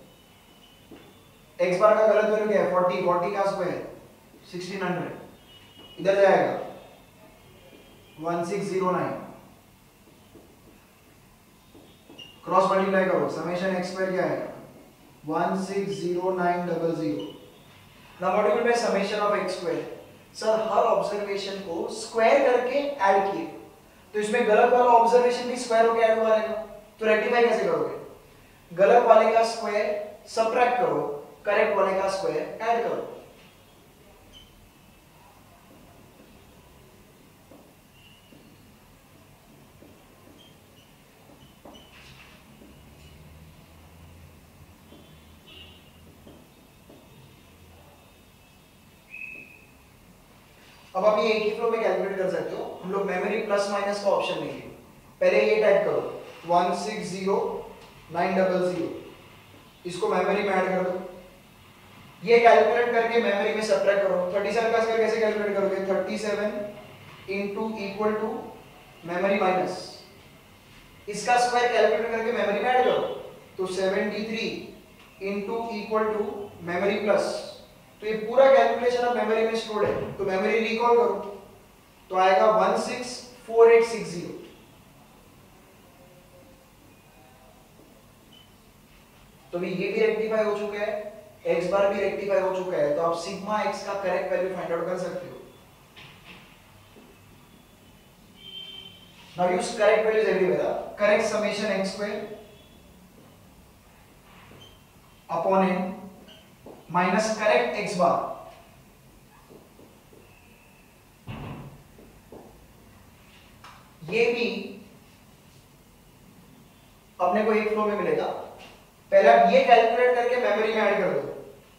x बार का गलत वैल्यू क्या है 40, 40 का स्क्वायर 1600, इधर जाएगा 1609, क्रॉस मल्टीप्लाई करो, समेशन x स्क्वायर क्या आएगा 160900. Now what will be summation of x square. Sir हर ऑब्जर्वेशन को स्क्वायर करके ऐड किए, तो इसमें गलत वाला ऑब्जर्वेशन भी स्क्वायर होके ऐड हुआ रहेगा, तो रेक्टिफाई कैसे करोगे? गलत वाले का स्क्वायर सबट्रैक्ट करो, करेक्ट वाले का स्क्वायर ऐड करो. अब आप ये एक ही फ्लो में कैलकुलेट कर सकते हो. हम लोग मेमोरी प्लस माइनस का ऑप्शन लेंगे. पहले ये टाइप करो 160900, इसको मेमोरी में ऐड कर दो. ये कैलकुलेट करके मेमोरी में सबट्रैक्ट करो. 37 का स्क्वायर कैसे कैलकुलेट करोगे? 37 into equal to memory minus, इसका स्क्वायर कैलकुलेट करके मेमोरी में ऐड करो, तो 73 into equal to memory plus. तो ये पूरा कैलकुलेशन अब मेमोरी में स्टोर्ड है, तो मेमोरी रिकॉल करो, तो आएगा 164860. तो भी ये भी रेक्टिफाई हो चुका है, x बार भी रेक्टिफाई हो चुका है, तो आप सिग्मा x का करेक्ट वैल्यू फाइंड आउट कर सकते हो. Now use correct values everywhere. Correct summation x square upon n minus correct x bar. ये भी अपने को एक फ्लो में मिलेगा. पहले आप ये कैलकुलेट करके मेमोरी में ऐड कर दो.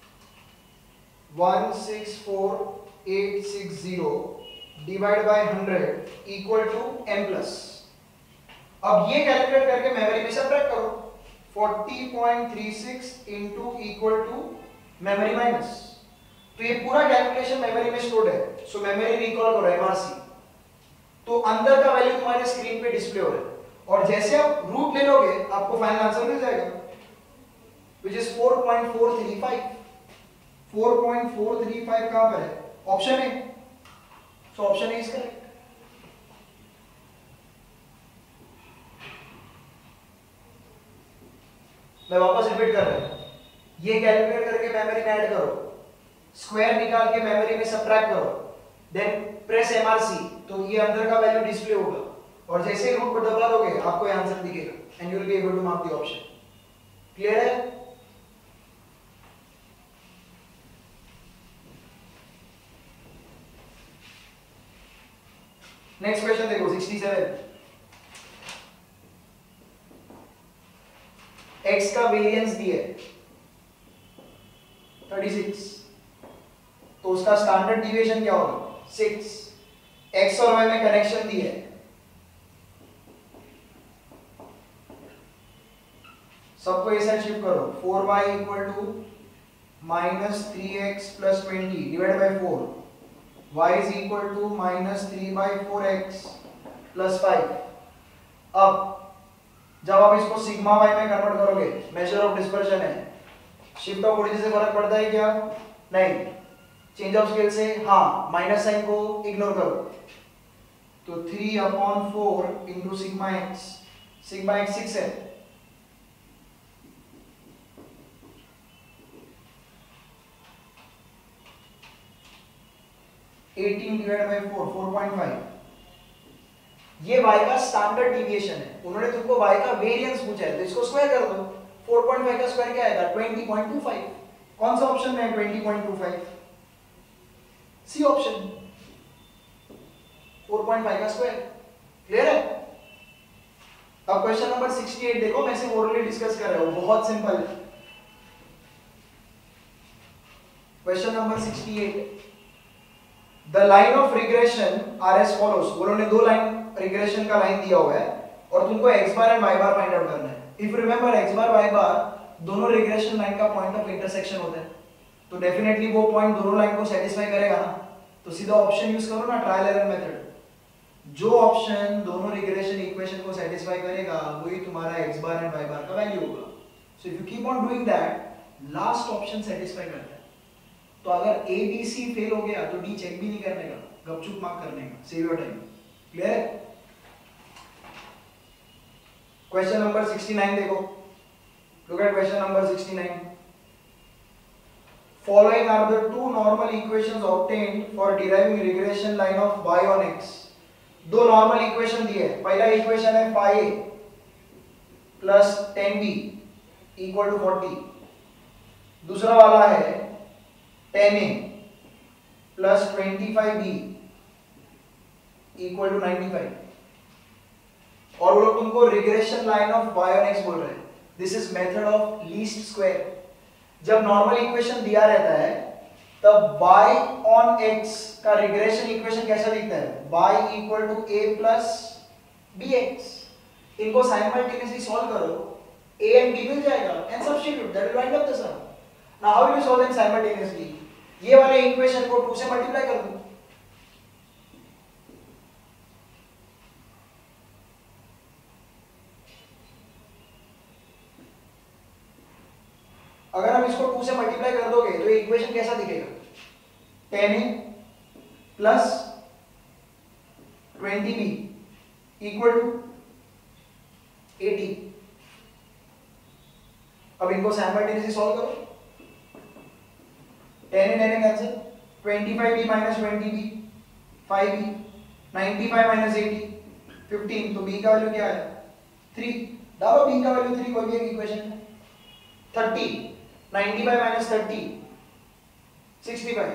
164860 divide by 100 equal to n plus. अब ये कैलकुलेट करके मेमोरी में सबट्रैक्ट करो. 40.36 into equal to memory minus. तो ये पूरा कैलकुलेशन मेमोरी में स्टोर्ड है, सो मेमोरी रिकॉल करो MRC. तो अंदर का वैल्यू तुम्हारे स्क्रीन पे डिस्प्ले हो रहा है, और जैसे आप रूट ले लोगे आपको फाइनल आंसर मिल जाएगा, which is 4.435. 4.435 कहां पर है? Option A. So option A is correct. मैं वापस रिपीट कर रहा हूं. ये कैलकुलेट करके मेमोरी में ऐड करो, स्क्वायर निकाल के मेमोरी में सबट्रैक्ट करो, देन प्रेस MRC, तो ये अंदर का वैल्यू डिस्प्ले होगा, और जैसे ही रूट पर दबा दोगे आपको ये आंसर दिखेगा, and you will be able to mark the option. Clear है? नेक्स्ट क्वेश्चन देखो 67. x का वेरिएंस दिया है 36, तो उसका स्टैंडर्ड डिविएशन क्या होगा? 6. x और y में कनेक्शन दिया है, सबको इस साइड शिफ्ट करो. 4y equal to minus 3x plus 20 divide by 4, y is equal to minus 3/4x plus 5. अब जब आप इसको सिग्मा y में कन्वर्ट करोगे, मेजर ऑफ डिस्पर्शन है, शिफ्ट ऑफ ओरिजिन से फर्क पड़ता है क्या? नहीं. चेंज ऑफ स्केल से हाँ, माइनस साइन को इग्नोर करो, तो 3/4 into sigma x. Sigma x 6 है, 18 डिवाइड बाय 4, 4.5. ये y का स्टैंडर्ड डिविएशन है. उन्होंने तुमको y का वेरिएंस पूछा है, तो इसको स्क्वायर कर दो. 4.5 का स्क्वायर क्या आएगा? 20.25. कौन सा ऑप्शन में है 20.25? सी ऑप्शन, 4.5 का स्क्वायर. क्लियर है? अब क्वेश्चन नंबर 68 देखो, मैं इसे ओरली डिस्कस कर रहा हूं, बहुत सिंपल है. Question number 68. The line of regression are as follows. उन्होंने दो लाइन रिग्रेशन का लाइन दिया हुआ है, और तुमको x bar and y bar find out करना है. If remember x bar y bar दोनों रिग्रेशन लाइन का पॉइंट ऑफ इंटरसेक्शन होता है, तो डेफिनेटली वो पॉइंट दोनों लाइन को सेटिस्फाई करेगा ना, तो सीधा ऑप्शन यूज करो ना, ट्रायल एरर मेथड. जो ऑप्शन दोनों रिग्रेशन इक्वेशन को सेटिस्फाई करेगा वही तुम्हारा x bar and y bar का वैल्यू होगा. So if you keep on doing that last option satisfy करता है. तो अगर A B C फेल हो गया तो D चेक भी नहीं करने का, गपचुप मार्क करने का. Save your time. Clear? Question number 69 देखो. Look at question number 69. Following are the two normal equations obtained for deriving regression line of y on x. दो नॉर्मल इक्वेशन दिए. पहला इक्वेशन है phi a plus 10b equal to 40. दूसरा वाला है 10a plus 25b equal to 95. और वो लोग तुमको regression line of y on x बोल रहे हैं. This is method of least square. जब नॉर्मल इक्वेशन दिया रहता है तब y on x का रिग्रेशन इक्वेशन कैसा दिखता है? y equal to a plus bx. इनको साइमल्टेनियसली सॉल्व करो, a and b मिल जाएगा and substitute, that will wind up the sum. Now how will you solve them simultaneously? ये वाले इक्वेशन को 2 से मल्टीप्लाई कर दो. अगर हम इसको 2 से मल्टीप्लाई कर दोगे तो ये इक्वेशन कैसा दिखेगा? 10a plus 20b equal to 80. अब इनको साइमल्टेनियसली सॉल्व करो. 10a 10a cancel, 25b minus 20b 5b, 95 minus 80 15. तो b का वैल्यू क्या है? 3. डालो b का वैल्यू 3 कोई भी एक इक्वेशन में. 30 95 माइनस 30 65.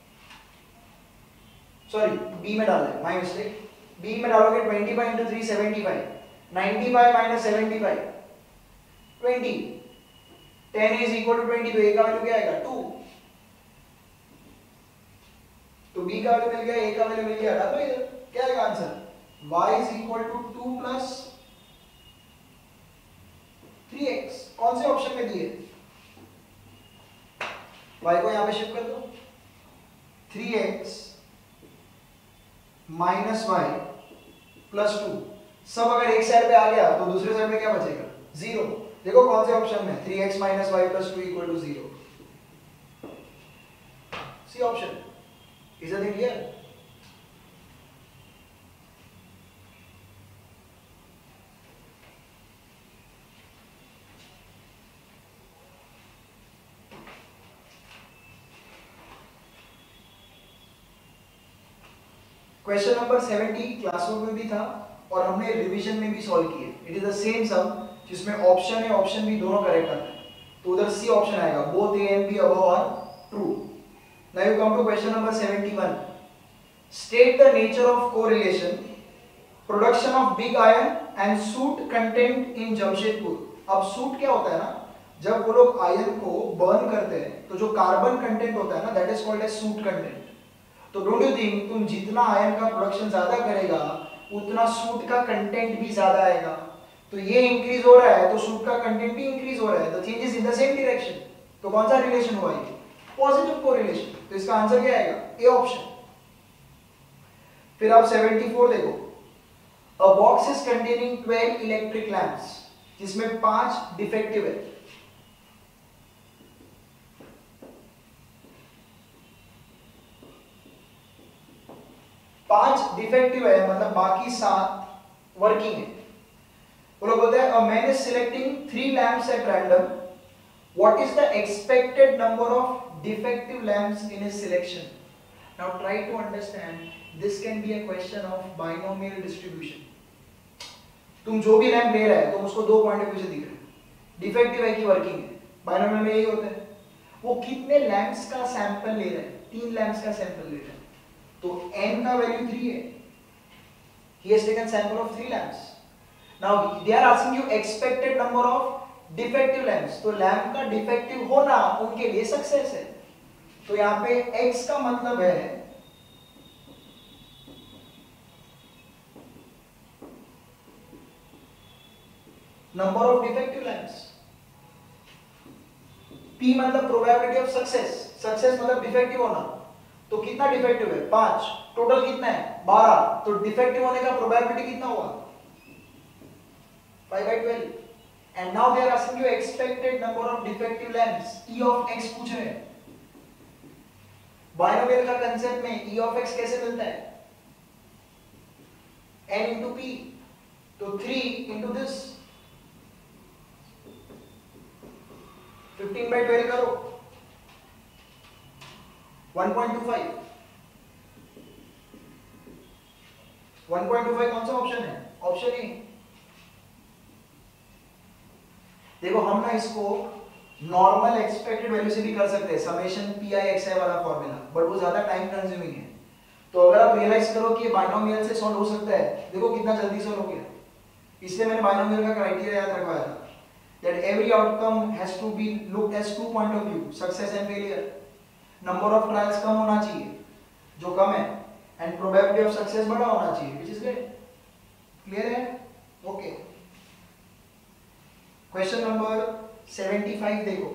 सॉरी b में डाल है, माय मिस्टेक. b में डालोगे 25 into 3 75. 95 minus 75 20. 10 is equal to 20. तो a का वैल्यू क्या आएगा? 2. तो b का वैल्यू मिल गया, a का वैल्यू मिल गया. डालो इधर, क्या आएगा answer? y is equal to 2 plus 3x. कौन से ऑप्शन में दिए? y को यहां पे शिफ्ट कर दो. 3x minus y plus 2. सब अगर एक साइड पे आ गया तो दूसरे साइड में क्या बचेगा? 0. देखो कौन से ऑप्शन में? 3x minus y plus 2 equal to 0. C option. Is it clear? Question number 70 classroom में भी था और हमने रिवीजन में भी सॉल्व किए. It is the same sum जिसमें ऑप्शन है ऑप्शन भी दोनों करेक्ट आते हैं. तो उधर सी ऑप्शन आएगा. Both A and B above are true. Now you come to question number 71. State the nature of correlation production of pig iron and soot content in Jamshedpur. अब soot क्या होता है ना, जब वो लोग आयन को बर्न करते हैं तो जो कार्बन कंटेंट होता है ना, that is called as soot content. तो डोंट यू थिंक तुम जितना आयन का प्रोडक्शन ज्यादा करेगा उतना सूट का कंटेंट भी ज्यादा आएगा. तो ये इंक्रीज हो रहा है तो सूट का कंटेंट भी इंक्रीज हो रहा है. The thing is in the same direction. तो कौन सा रिलेशन हुआ ये? Positive correlation. तो इसका आंसर क्या आएगा? A option. फिर आप 74 देखो. A box is containing 12 electric lamps जिसमें 5 डिफेक्टिव है. पांच डिफेक्टिव है मतलब बाकी 7 वर्किंग है. वो लोग बोलते हैं a man is selecting 3 lamps at random. What is the expected number of defective lamps in his selection? Now try to understand. This can be a question of binomial distribution. तुम जो भी lamp ले रहा है तुम उसको 2 point of view से दिख रहे हो. डिफेक्टिव है कि वर्किंग है. बाइनोमियल में यही होता है. वो कितने लैंप्स का सैंपल ले रहा है? 3 लैंप्स का सैंपल ले रहा है. तो n का वैल्यू 3 है. He has taken sample of 3 lamps. Now they are asking you expected number of defective lamps. तो लैंप का डिफेक्टिव होना उनके लिए सक्सेस है. तो यहाँ पे x का मतलब है number of defective lamps. p मतलब प्रोबेबिलिटी ऑफ सक्सेस. सक्सेस मतलब डिफेक्टिव होना. तो कितना डिफेक्टिव है? 5. टोटल कितना है? 12, तो डिफेक्टिव होने का प्रोबेबिलिटी कितना हुआ 5/12. And now they are asking you expected number of defective lengths E of x पूछ रहे हैं. बायनोमियल का कंसेप्ट में E of x कैसे मिलता है n into p, तो 3 into this 15/12 करो 1.25. 1.25 कौन सा ऑप्शन है? Option A. देखो हम ना इसको नॉर्मल एक्सपेक्टेड वैल्यू से भी कर सकते हैं, summation P I X I वाला फॉर्मूला, बट वो ज्यादा टाइम कंज्यूमिंग है. तो अगर आप रियलाइज करो कि ये बाइनोमियल से सॉल्व हो सकता है, देखो कितना जल्दी सॉल्व हो गया. इसलिए मैंने बाइनोमियल का क्राइटेरिया याद रखवाया था that every outcome has to be looked as two point of view, success and failure. Number of trials कम होना चाहिए, जो कम है, एंड प्रोबेबिलिटी ऑफ सक्सेस बड़ा होना चाहिए, which is great. क्लियर है? ओके. क्वेश्चन नंबर 75 देखो.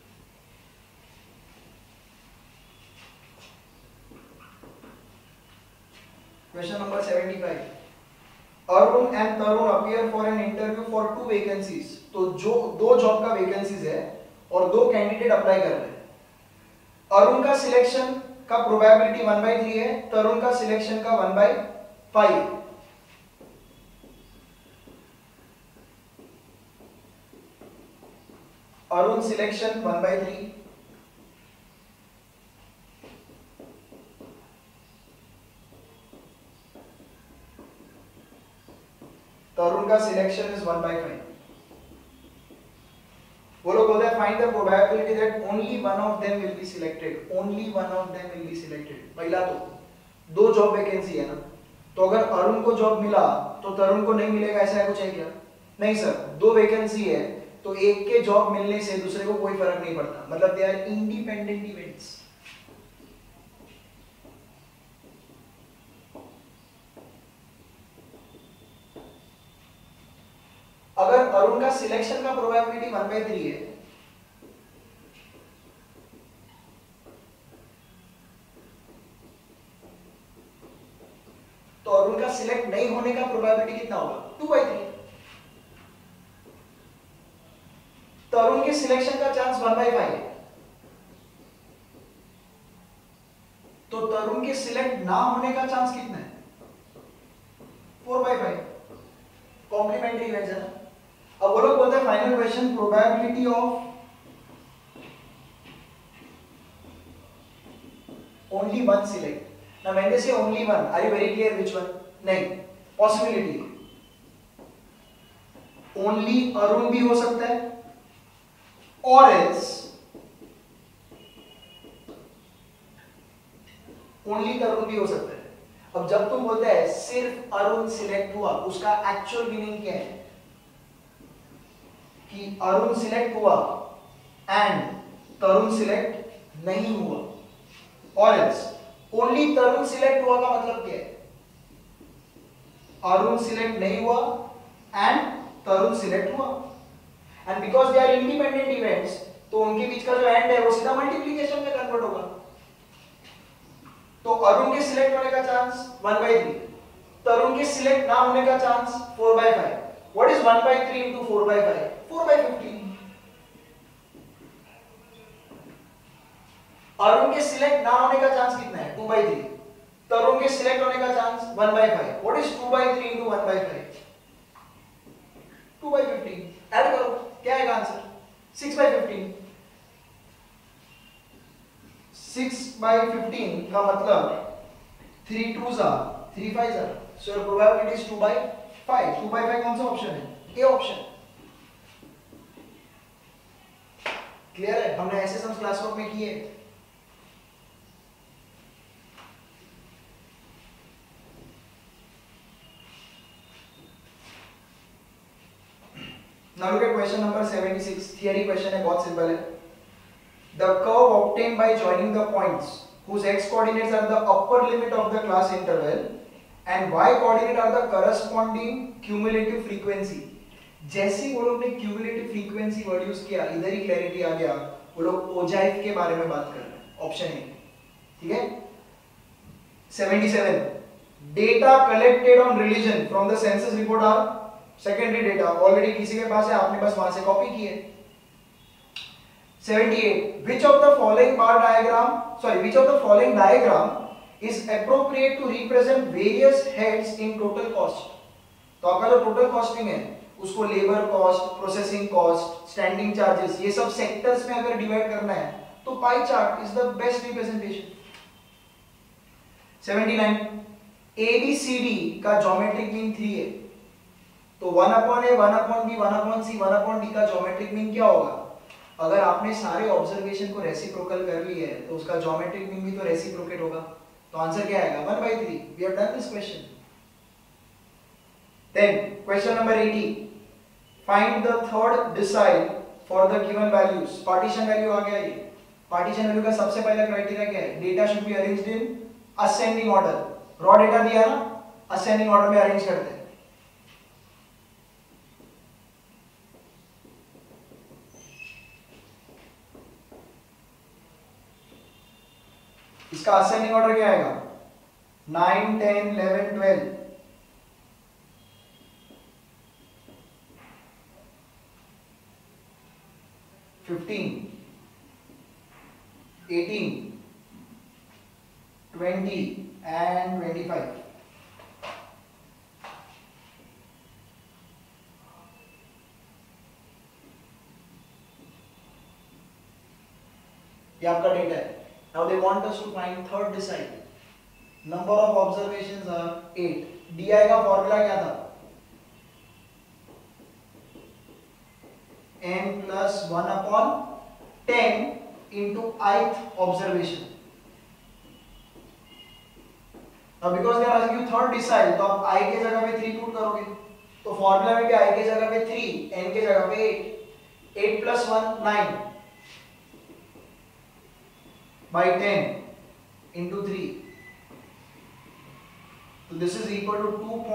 Question number 75. Arun and Tarun appear for an interview for 2 vacancies. तो जो 2 जॉब का वैकेंसीज है और 2 कैंडिडेट अप्लाई कर रहे हैं. अरुण का सिलेक्शन का प्रोबेबिलिटी 1/3 है, तरुण का सिलेक्शन का 1/5. अरुण सिलेक्शन 1/3, तरुण का सिलेक्शन इज 1/5. वो लोग बोलते हैं find the probability that only one of them will be selected. Only one of them will be selected. पहला तो 2 जॉब वैकेंसी है ना, तो अगर अरुण को जॉब मिला तो तरुण को नहीं मिलेगा, ऐसा कुछ है क्या? नहीं सर, 2 वैकेंसी है तो एक के जॉब मिलने से दूसरे को कोई फर्क नहीं पड़ता. मतलब दे आर इंडिपेंडेंट इवेंट्स. अगर अरुण का सिलेक्शन का प्रोबेबिलिटी 1/3 है, तो अरुण का सिलेक्ट नहीं होने का प्रोबेबिलिटी कितना होगा? 2/3. तरुण के सिलेक्शन का चांस 1/5 है, तो तरुण के सिलेक्ट ना होने का चांस कितना है? 4/5. कॉम्प्लीमेंट्री इवेंट्स है ना. अब वो लोग बोलते हैं final question probability of only one select. Now when they say only one, are you very clear which one? नहीं, possibility. Only अरुण भी हो सकता है, or else only तरुण भी हो सकता है. अब जब तुम बोलते हैं सिर्फ अरुण सिलेक्ट हुआ, उसका एक्चुअल मीनिंग क्या है? कि अरुण सिलेक्ट हुआ एंड तरुण सिलेक्ट नहीं हुआ, और else ओनली तरुण सिलेक्ट हुआ का मतलब क्या है? अरुण सिलेक्ट नहीं हुआ एंड तरुण सिलेक्ट हुआ. And because they are independent events, तो उनके बीच का जो एंड है वो सीधा मल्टीप्लिकेशन में कन्वर्ट होगा. तो अरुण के सिलेक्ट होने का चांस 1/3, तरुण के सिलेक्ट ना होने का chance 4/5. What is 1/3 into 4/5? 4/15. Arun के सिलेक्ट ना होने का चांस कितना है? 2/3. तरुण के सिलेक्ट होने का chance 1/5. What is 2/3 into 1/5? 2/15. Add करो, क्या आएगा आंसर? 6/15. 6/15 का मतलब 3 2s are 3 5s are. So your probability is 2/5. 2/5 कौन सा ऑप्शन है? A option. क्लियर है? हमने ऐसे सम्स क्लासवर्क में किए. Now look at question number 76. Theory question है, बहुत सिंपल है. The curve obtained by joining the points whose x coordinates are the upper limit of the class interval and y coordinate are the corresponding cumulative frequency. जैसे वो लोग ने cumulative frequency word use किया, इधर ही clarity आ गया. वो लोग ओजाइफ के बारे में बात कर रहे हैं. Option A. ठीक है. 77. Data collected on religion from the census report are secondary data, already किसी के पास है, आपने बस वहां से कॉपी की है। 78 which of the following bar diagram which of the following diagram is appropriate to represent various heads in total cost। तो आपका जो टोटल कॉस्टिंग है उसको labour cost, processing cost, standing charges, ये सब सेक्टर्स में अगर डिवाइड करना है तो pie chart is the best representation. 79 ABCD का ज्योमेट्रिक मीन 3 है, तो 1/A 1/B 1/C 1/D का ज्योमेट्रिक मीन क्या होगा? अगर आपने सारे ऑब्जर्वेशन को रेसिप्रोकल कर लिया है तो उसका ज्योमेट्रिक मीन भी तो रेसिप्रोकेट होगा, तो आंसर क्या आएगा? 1/3। We have done this question. Then question number 80, find the third decile for the given values। Partition value आ गया। ये पार्टीशन वैल्यू का सबसे पहला क्राइटेरिया क्या है? Data should be arranged in ascending order. Raw data दिया ना, असेंडिंग ऑर्डर में अरेंज करते हैं। इसका असेंडिंग ऑर्डर क्या आएगा? 9 10 11 12 15 18 20 and 25। ये आपका डेटा है। Now they want us to find third decile। Number of observations are 8। DI का फॉर्मूला क्या था? n plus 1/10 into ith observation। Now because they are asking you third decile, तो आप I के जगह पे 3 पुट करोगे, तो फॉर्मूला में भी I के जगह पे 3, n के जगह पे 8, 8 plus 1 9 by 10 into 3, so this is equal to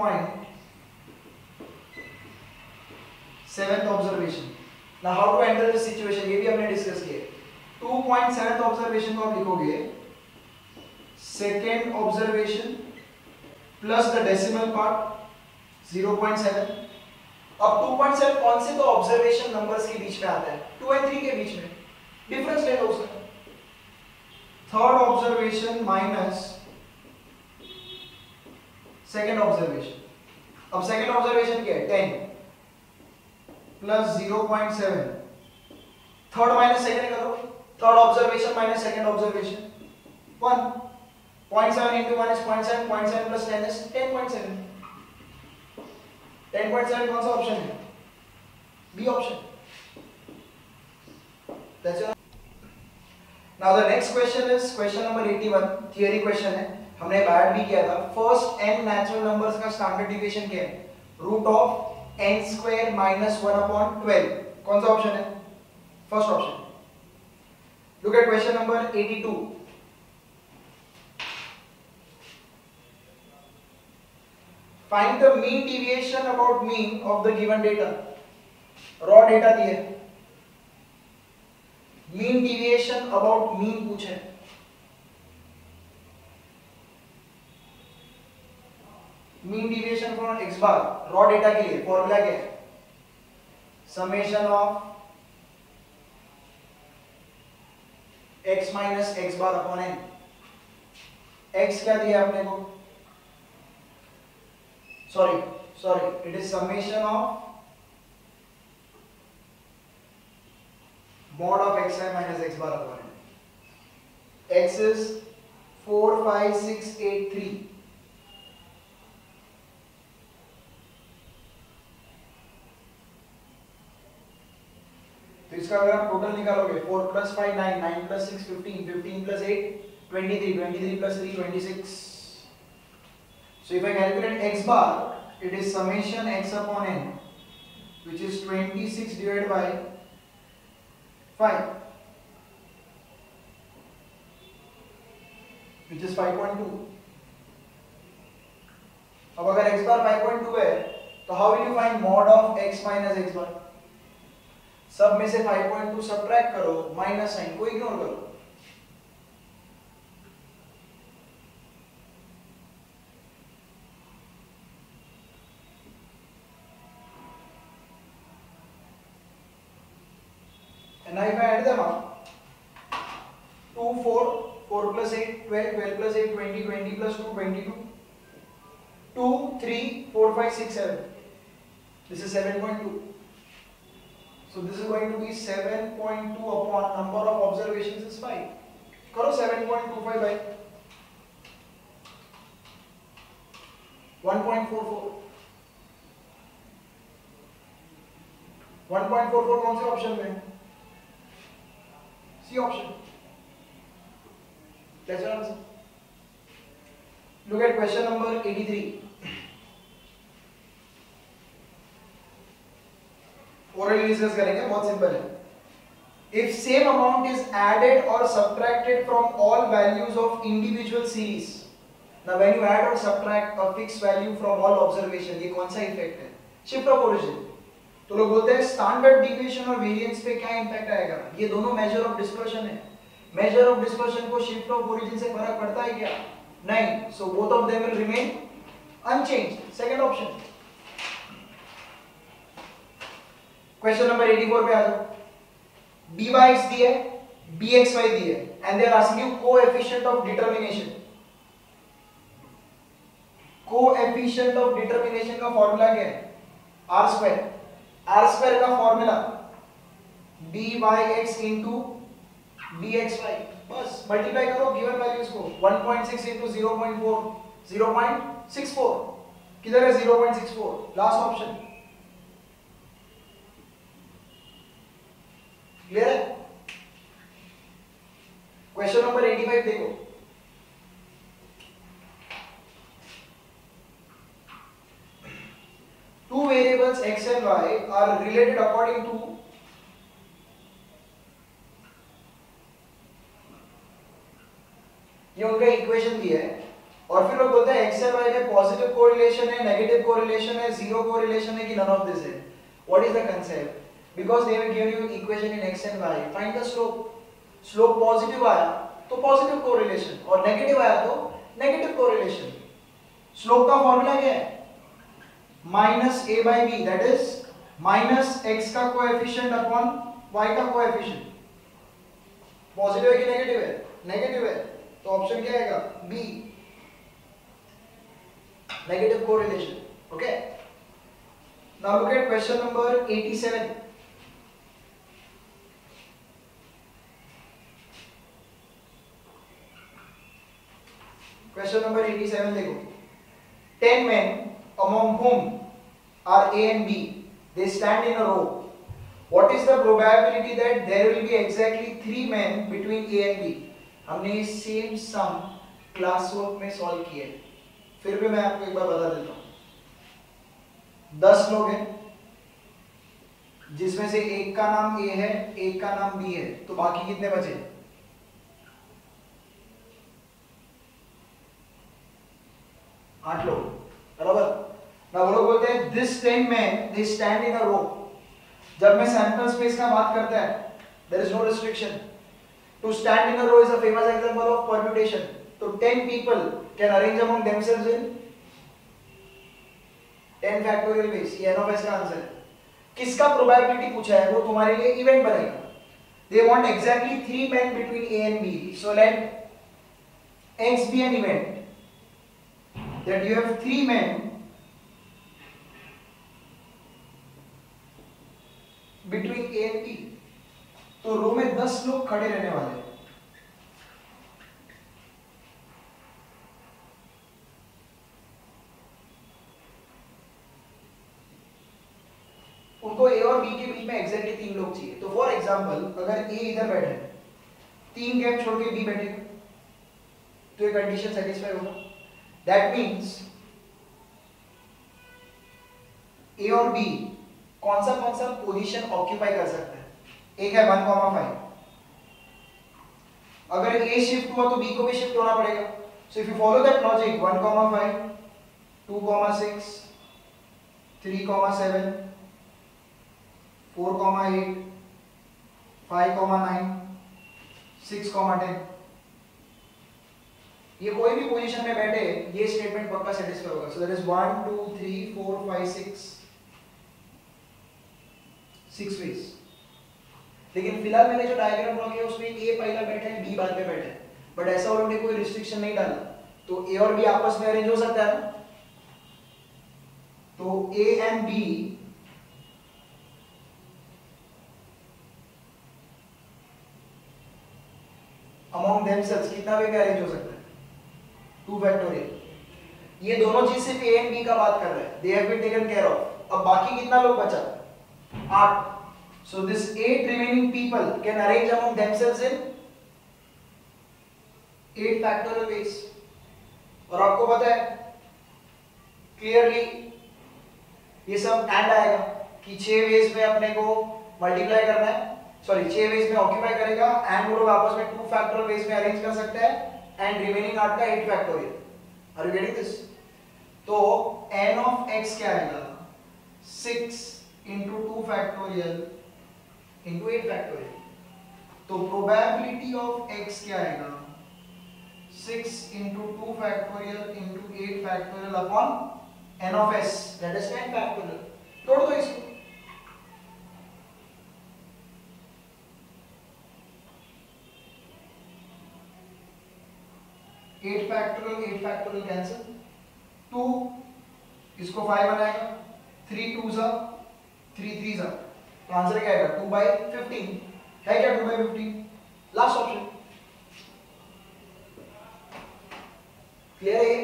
2.7th observation। Now how to handle this situation, ये भी हमने डिस्कस किया। 2.7th observation को आप लिखोगे second observation plus the decimal part 0.7। अब 2.7 कौन से तो ऑब्जर्वेशन नंबर्स के बीच में आता है? 2 और 3 के बीच में, डिफरेंस ले लो उसका। Third observation minus second observation. अब सेकेंड ऑब्जर्वेशन क्या है? 10 प्लस 0.7। थर्ड माइनस सेकेंड करो, third observation minus second observation 1। 0.7 into 1 is 0.7, 0.7 plus 10 is 10.7। 10.7 कौन सा ऑप्शन है? B option. That's your। Now the next question is question number 81, theory question है, हमने add भी किया था। फर्स्ट n नेचुरल नंबर्स का स्टैंडर्ड डिवीजन क्या है? Root of n square minus 1/12। कौन सा ऑप्शन है? First option. Look at question number 82। Find the mean deviation about mean of the given data. Raw data दिए, मीन डिविएशन अबाउट मीन पूछे। Mean deviation from x bar raw data के लिए formula क्या है? Summation of x minus x bar upon n। x क्या दिया आपने को? Sorry it is summation of mod of xi minus x bar upon n। x is 4 5 6 8 3। तो इसका अगर आप टोटल निकालोगे 4 plus 5 9, 9 plus 6 15, 15 plus 8 23, 23 plus 3 26। So if I calculate x bar, it is summation x upon n, which is 26 divided by 5, which is 5.2। अब अगर x bar 5.2 है तो how will you find mod of x minus x bar? सब में से 5.2 subtract करो, minus sign को ignore करो। and now if I add them up, 2 4 4 plus 8 12 12 plus 8 20 20 plus 2 22 2 3 4 5 6 7. This is 7.2. So this is going to be 7.2 upon number of observations is 5. करो 7.25 by 1.44. 1.44 कौन से option में? C option. That's your answer. Look at question number 83. Orally discuss करेंगे, बहुत simple है. If same amount is added or subtracted from all values of individual series. Now when you add or subtract a fixed value from all observation, ये कौन सा effect है? Shift of origin. तो लोग बोलते हैं स्टैंडर्ड डिविएशन और variance पे क्या इंपैक्ट आएगा? ये दोनों मेजर ऑफ डिस्पर्शन है. मेजर ऑफ डिस्पर्शन को शिफ्ट ऑफ ओरिजिन से फर्क पड़ता है क्या? नहीं. So both of them will remain unchanged. Second option. Question number 84 पे आ जाओ. byx दिए, bxy दिए, and they are asking you coefficient of determination. Coefficient of determination का फॉर्मूला क्या है? R square. आर स्क्वायर का फॉर्मूला byx into bxy. बस मल्टीप्लाई करो गिवन वैल्यूज को. 1.6 into 0.4 0.64. किधर है 0.64? Last option. क्लियर है? क्वेश्चन नंबर 85 देखो. Two variables x and y are related according to ये उनका इक्वेशन दिया है और फिर लोग बोलते हैं x and y में पॉजिटिव कोरिलेशन है, नेगेटिव कोरिलेशन है, जीरो कोरिलेशन है कि नन ऑफ दिस है. What is the concept? Because they have given you equation in x and y, find the slope. Slope positive आया तो positive correlation और negative आया तो नेगेटिव कोरिलेशन. स्लोप का फॉर्मूला क्या है? Minus a by b, that is minus x का coefficient upon y का कोएफिशिएंट. पॉजिटिव है कि नेगेटिव है? नेगेटिव है. तो ऑप्शन क्या आएगा? B, negative correlation. Okay. Now look at question number 87. Question number 87 देखो. 10 men among whom are A and B, they stand in a row. What is the probability that there will be exactly 3 men between A and B? हमने same sum class work में solve किए. फिर भी मैं आपको एक बार बता देता हूं. 10 लोग हैं जिसमें से एक का नाम A है, एक का नाम B है, तो बाकी कितने बचे? 8 लोग. बराबर. ना वो लोग बोलते हैं this 10 men they stand in a row. जब मैं सैंपल स्पेस का बात करता है there is no restriction. To stand in a row is a famous example of permutation. So 10 people can arrange among themselves in 10 factorial ways. ये n of s का answer है. किसका प्रोबेबिलिटी पूछा है वो तुम्हारे लिए इवेंट बनेगा. They want exactly 3 men between A and B. So let x be an event that you have 3 men between A and B. तो रो में 10 लोग खड़े रहने वाले हैं. उनको A और B के बीच में एग्जैक्टली 3 लोग चाहिए. तो फॉर एग्जांपल अगर A इधर बैठे हैं, 3 गैप छोड़ के B बैठेगा तो ये कंडीशन सेटिस्फाई होगा. दैट मींस A और B कौन सा पोजीशन ऑक्यूपाई कर सकते हैं? एक है 1,5. अगर A शिफ्ट हुआ तो B को भी शिफ्ट होना पड़ेगा. So if you follow that logic 1,5 2,6 3,7 4,8 5,9 6,10 ये कोई भी पोजीशन में बैठे ये स्टेटमेंट पक्का सेटिस्फाई होगा. So that is 1 2 3 4 5 6 ways. लेकिन फिलहाल मैंने जो डायग्राम ड्रॉ किया उसमें ए पहला बैठा है, बी बाद में बैठा है, बट ऐसा उन्होंने कोई रिस्ट्रिक्शन नहीं डाला, तो ए और बी आपस में अरेंज हो सकता है ना। तो A and B among themselves कितना वे में अरेंज हो सकता है, 2 फैक्टोरियल। ये दोनों चीज सिर्फ ए एंड बी का बात कर रहे हैं, they have been taken care of. अब बाकी कितना लोग बचा, 8। So this 8 remaining people can arrange among themselves in 8 factorial ways। और आपको पता है क्लियरली ये सब एंड आएगा कि 6 वेज में अपने को मल्टीप्लाई करना है, सॉरी 6 वेज में ऑक्यूपाई करेगा, एंड वो लोग आपस में 2 फैक्टोरियल वेज में अरेंज कर सकते हैं, एंड रिमेनिंग 8 का 8 factorial. Are you getting this? तो n of x क्या आएगा, 6 into 2 factorial into 8 factorial। तो probability of x क्या आएगा, 6 into 2 factorial into 8 factorial upon n of s, that is 10 factorial। तोड़ दो इसको, एट फैक्टोरियल कैंसिल, 2 इसको 5 बनाएगा, 3 2 जा 3 3 जा, तो आंसर क्या आएगा 2/15 है क्या, 2/15 लास्ट ऑप्शन। क्लियर है?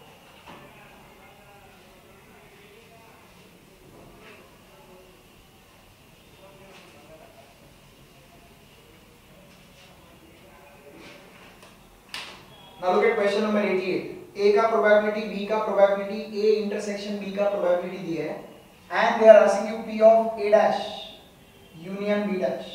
Now look at question number 88। A का probability, B का probability, A intersection B का probability दिया है, and they are asking you P of A dash union B dash।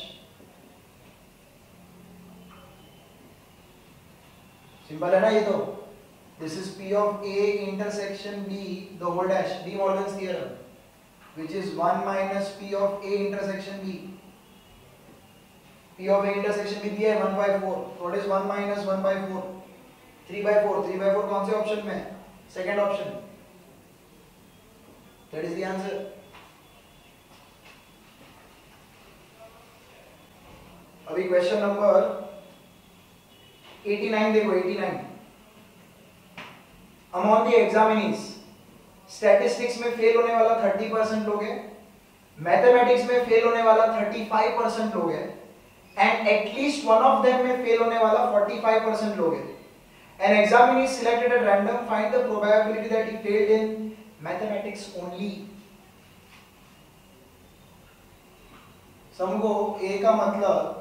Simple है ना ये तो, this is P of A intersection B the whole dash, De Morgan's theorem, which is 1 minus P of A intersection B। P of A intersection B दिया है 1/4, so what is 1 minus 1/4, 3/4। 3/4 कौन से option में है, second option, that is the answer. अभी question number 89 देखो, 89। Among the examinees, statistics में fail होने वाला 30% लोग हैं, मैथमेटिक्स में फेल होने वाला 35% लोग हैं, and at least one of them में फेल होने वाला 45% लोग हैं। An examinee is selected at random, find the probability that he failed in mathematics only। समझो, A का मतलब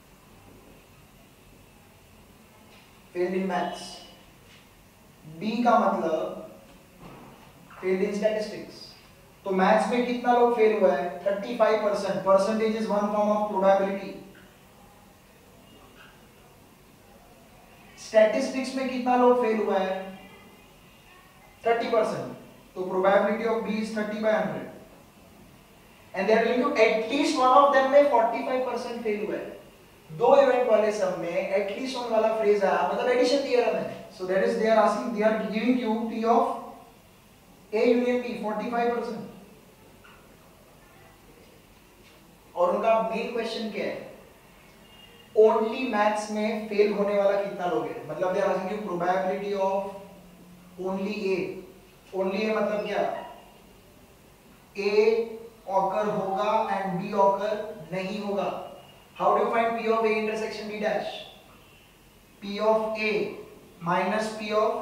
failed in maths, B का मतलब failed in statistics। तो मैथ्स में कितना लोग फेल हुआ है, 35%। Percentage is one form of probability. Statistics में कितना लोग फेल हुआ है, 30%। तो probability of B is 30/100, and they are telling you at least one of them में 45% फेल हुआ है। दो इवेंट वाले सम में एटलीस्ट वन वाला फ्रेज आया, मतलब एडिशन थ्योरम है। So that is they are asking, they are giving you P of A union B 45%। और उनका मेन क्वेश्चन क्या है, ओनली मैथ्स में फेल होने वाला कितना लोग है, मतलब they are asking you probability of only A. Only A मतलब क्या, ए ऑकर होगा एंड बी ऑकर नहीं होगा। How do you find P of A intersection B dash? P of A minus P of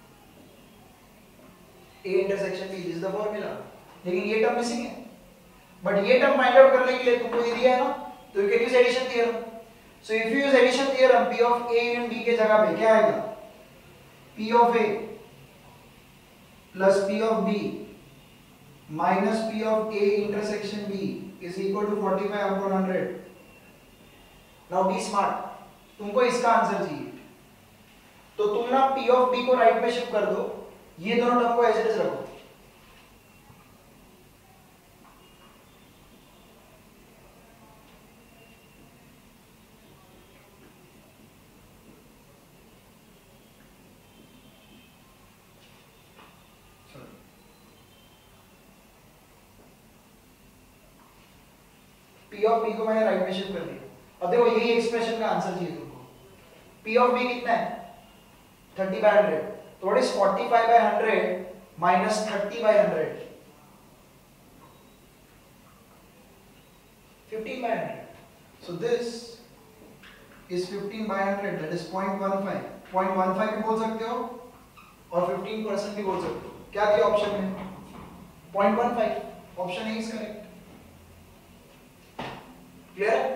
A intersection B, this is the formula। लेकिन ये term missing है, but ये term find out करने के लिए तुमको ये दिया है ना, तो you can use addition theorem. So if you use addition theorem, P of A in B के जगह पे क्या आएगा, P of A plus P of B minus P of A intersection B is equal to 45/100। Now be smart, तुमको इसका answer चाहिए, तो तुम ना P of B को राइट में शिफ्ट कर दो, ये दोनों टर्म को एज इट इज रखो। P ऑफ B को मैंने राइट में शिफ्ट कर दिया। अब देखो यही एक्सप्रेशन का आंसर चाहिए तुमको। P ऑफ B कितना है 30/100, तो what is 45/100 minus 30/100? 15/100. So this is 15/100, that is 0.15. 0.15 भी बोल सकते हो और 15% भी बोल सकते हो। क्या दिया ऑप्शन में? 0.15. Option A is correct. Clear है?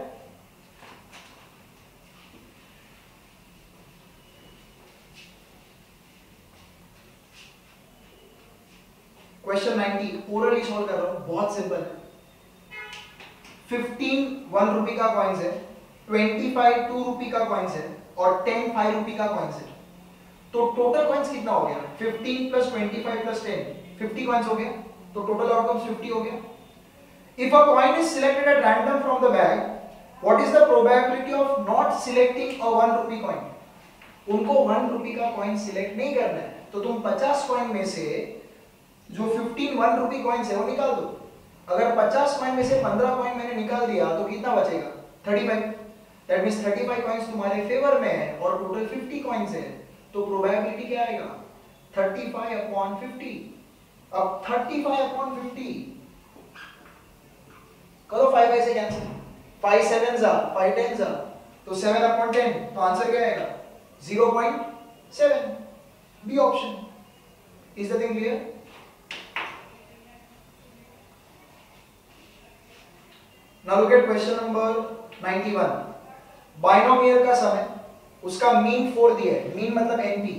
क्वेश्चन 90 ओरली सॉल्व कर रहा हूं, बहुत सिंपल है। 15 1 रुपए का कॉइन्स है, 25 2 रुपए का कॉइन्स है और 10 5 रुपए का कॉइन्स है। तो टोटल कॉइन्स कितना हो गया? 15 प्लस 25 प्लस 10 50 कॉइन्स हो गया, तो टोटल आउटकम 50 हो गया। If a coin is selected at random from the bag, what is the probability of not selecting a 1 रुपए कॉइन? उनको 1 रुपए का कॉइन सिलेक्ट नहीं करना है, तो तुम 50 कॉइन में से जो 15 1 रुपए कॉइन्स है वो निकाल दो। अगर 50 कॉइन में से 15 कॉइन मैंने निकाल दिया तो कितना बचेगा? 35। दैट मींस 35 कॉइन्स तुम्हारे फेवर में है और टोटल 50 कॉइन्स है, तो प्रोबेबिलिटी क्या आएगा? 35/50। अब 35/50 करो 5 ऐसे cancel, 5 7s are 5 10s are, तो 7/10, तो आंसर क्या आएगा? 0.7। B option. Is the thing clear? Now look at question number 91. Binomial का सम है, उसका मीन 4 दिया है, मीन मतलब एनपी।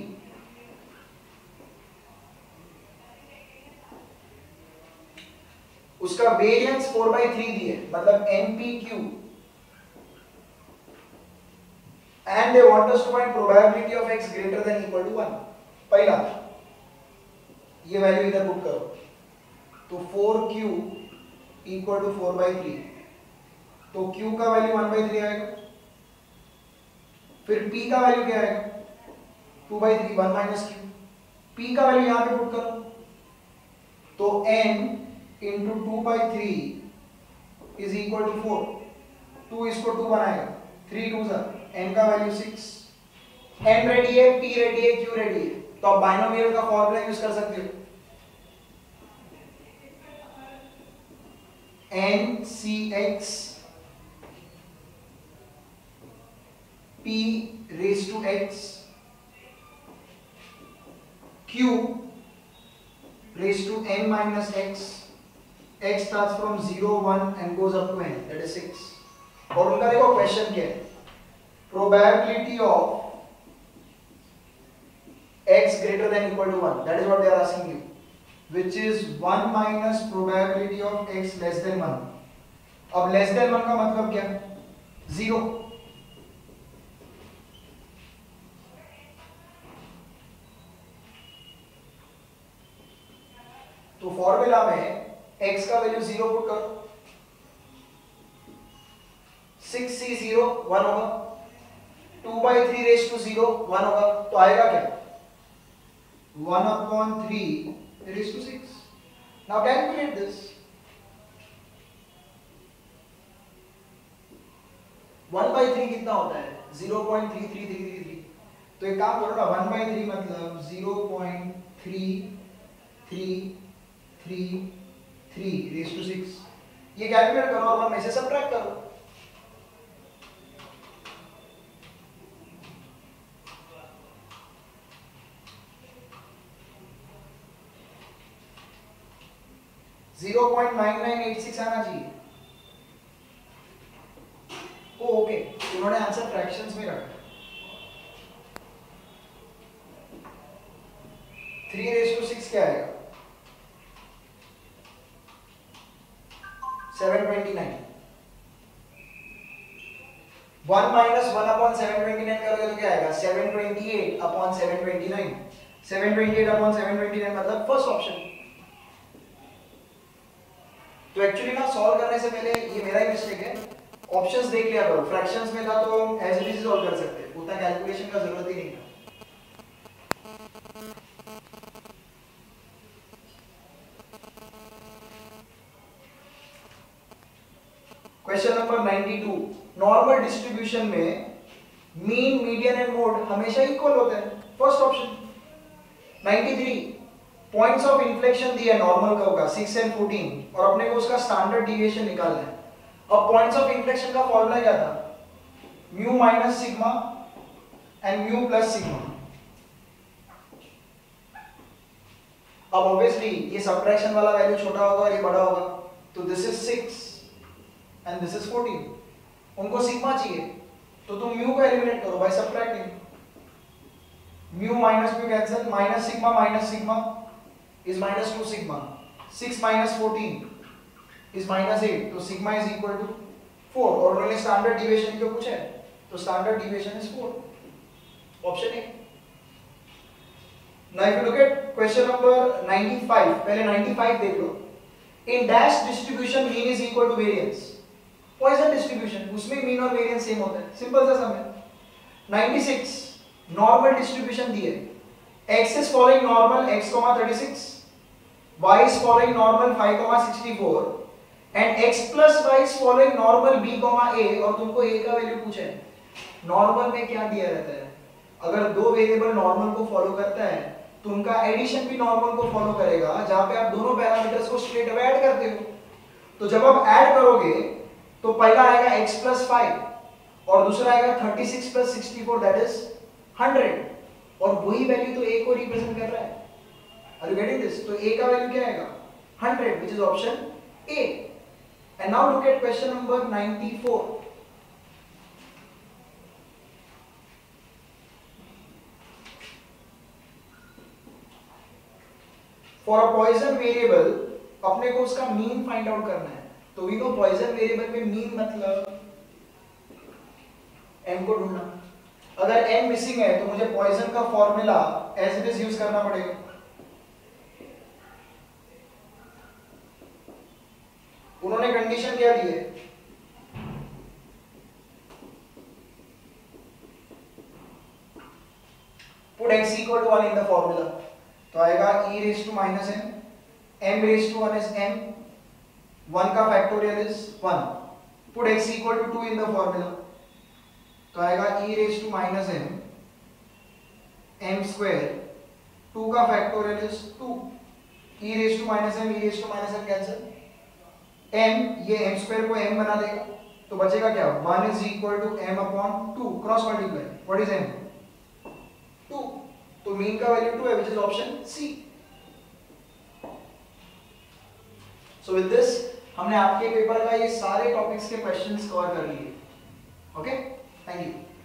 उसका वेरिएंस 4/3 दिए, मतलब NPQ, and they want us to find probability of x greater than equal to 1. पहला ये वैल्यू इधर पुट करो, तो 4Q इक्वल टू 4/3, तो Q का वैल्यू 1/3 आएगा। फिर P का वैल्यू क्या आएगा? 2/3, 1 माइनस Q। P का वैल्यू यहां पे पुट करो, तो N into 2/3 is equal to 4। 2 इसको 2 बनाएगा, 3 2 सा, N का वैल्यू 6। N रेडी है, P रेडी है, Q रेडी है, तो आप बाइनोमियल का फॉर्मूला यूज कर सकते हो। NCX P raised to X Q raised to N minus X. X starts from 0 1 and goes up to N, that is 6. और उनका देखो क्वेश्चन क्या है? Probability of x greater than equal to 1, that is what they are asking you, which is 1 minus probability of x less than 1. अब less than 1 का मतलब क्या? 0। तो फॉर्मूला में x का वैल्यू 0 पुट करो, 6C0 1 होगा, 2/3 raised to 0 1 होगा, तो आएगा क्या? 1/3 raised to 6. Now calculate this. 1/3 कितना होता है? 0.33333। तो एक काम करो ना, 1/3 मतलब 0.3333 raised to 6। ये कैलकुलेट करो और 1 में से सबट्रैक्ट करो। $0.9986 आना चाहिए। ओके, उन्होंने आंसर फ्रैक्शंस में रखा। 3 raised to 6 क्या आएगा? 729। 1 minus 1/729 करोगे तो क्या आएगा? 728/729। 728/729 मतलब फर्स्ट ऑप्शन। तो एक्चुअली ना सॉल्व करने से पहले, ये मेरा ही मिस्टेक है, ऑप्शंस देख लिया करो। फ्रैक्शंस में था तो हम एज इट इज सॉल्व कर सकते हैं, उतना कैलकुलेशन का जरूरत ही नहीं था। क्वेश्चन नंबर 92, नॉर्मल डिस्ट्रीब्यूशन में मीन, मीडियन एंड मोड हमेशा इक्वल होते हैं, first option. 93, points of inflection दिया है नॉर्मल कर्व का 6 एंड 14 और अपने को उसका स्टैंडर्ड डिविएशन निकालना है। अब पॉइंट्स ऑफ इन्फ्लेक्शन का फॉर्मूला क्या था? Mu minus sigma and mu plus sigma. अब ऑब्वियसली ये सबट्रैक्शन वाला वैल्यू छोटा होगा और ये बड़ा होगा, तो this is 6 and this is 14। उनको सिग्मा चाहिए तो तुम म्यू को एलिमिनेट करो by subtracting. Mu cancel, minus sigma is minus 2 sigma, 6 minus 14 is minus 8, तो sigma is equal to 4 और उन्होंने स्टैंडर्ड डिविएशन क्यों पूछा है? तो standard deviation is 4, option A. Now if you look at question number 95, पहले 95 देख लो। In dash distribution mean is equal to variance, Poisson distribution उसमें mean और variance सेम होता है, सिंपल सा सम है। 96, नॉर्मल डिस्ट्रीब्यूशन दी है, x is following normal x, 36, y is following normal 5, 64 and x plus y is following normal b, a और तुमको a का वैल्यू पूछा है। नॉर्मल में क्या दिया रहता है? अगर दो वेरिएबल नॉर्मल को फॉलो करता है तो उनका एडिशन भी नॉर्मल को फॉलो करेगा, जहां पे आप दोनों पैरामीटर्स को स्ट्रेट अवे ऐड करते हो। तो जब आप ऐड करोगे तो पहला आएगा x plus 5 और दूसरा आएगा 36 plus 64 दैट इज 100 और वही वैल्यू तो a को रिप्रेजेंट कर रहा है। Are you getting this? तो a का वैल्यू क्या आएगा? 100, which is option A. And now look at question number 94. For a Poisson variable, अपने को उसका मीन फाइंड आउट करना है। तो वी नो Poisson वेरिएबल में मीन मतलब m को ढूंढना। अगर m मिसिंग है तो मुझे Poisson का formula as it is use करना पड़ेगा। उन्होंने कंडीशन क्या दी है? Put x equal to 1 in the formula, तो आएगा e raised to minus m, m raised to 1 is m, 1 का factorial is 1, put x equal to 2 in the formula, तो आएगा e raised to minus m, m square, 2 का factorial is 2, e raised to minus m, e raised to minus m cancel, m ये m square को m बना देगा तो बचेगा क्या? 1 is equal to m upon 2 cross multiply, what is m? 2, तो mean का वैल्यू 2 है, which is option C. So with this हमने आपके पेपर का ये सारे टॉपिक्स के क्वेश्चंस कवर कर लिए। Okay, thank you.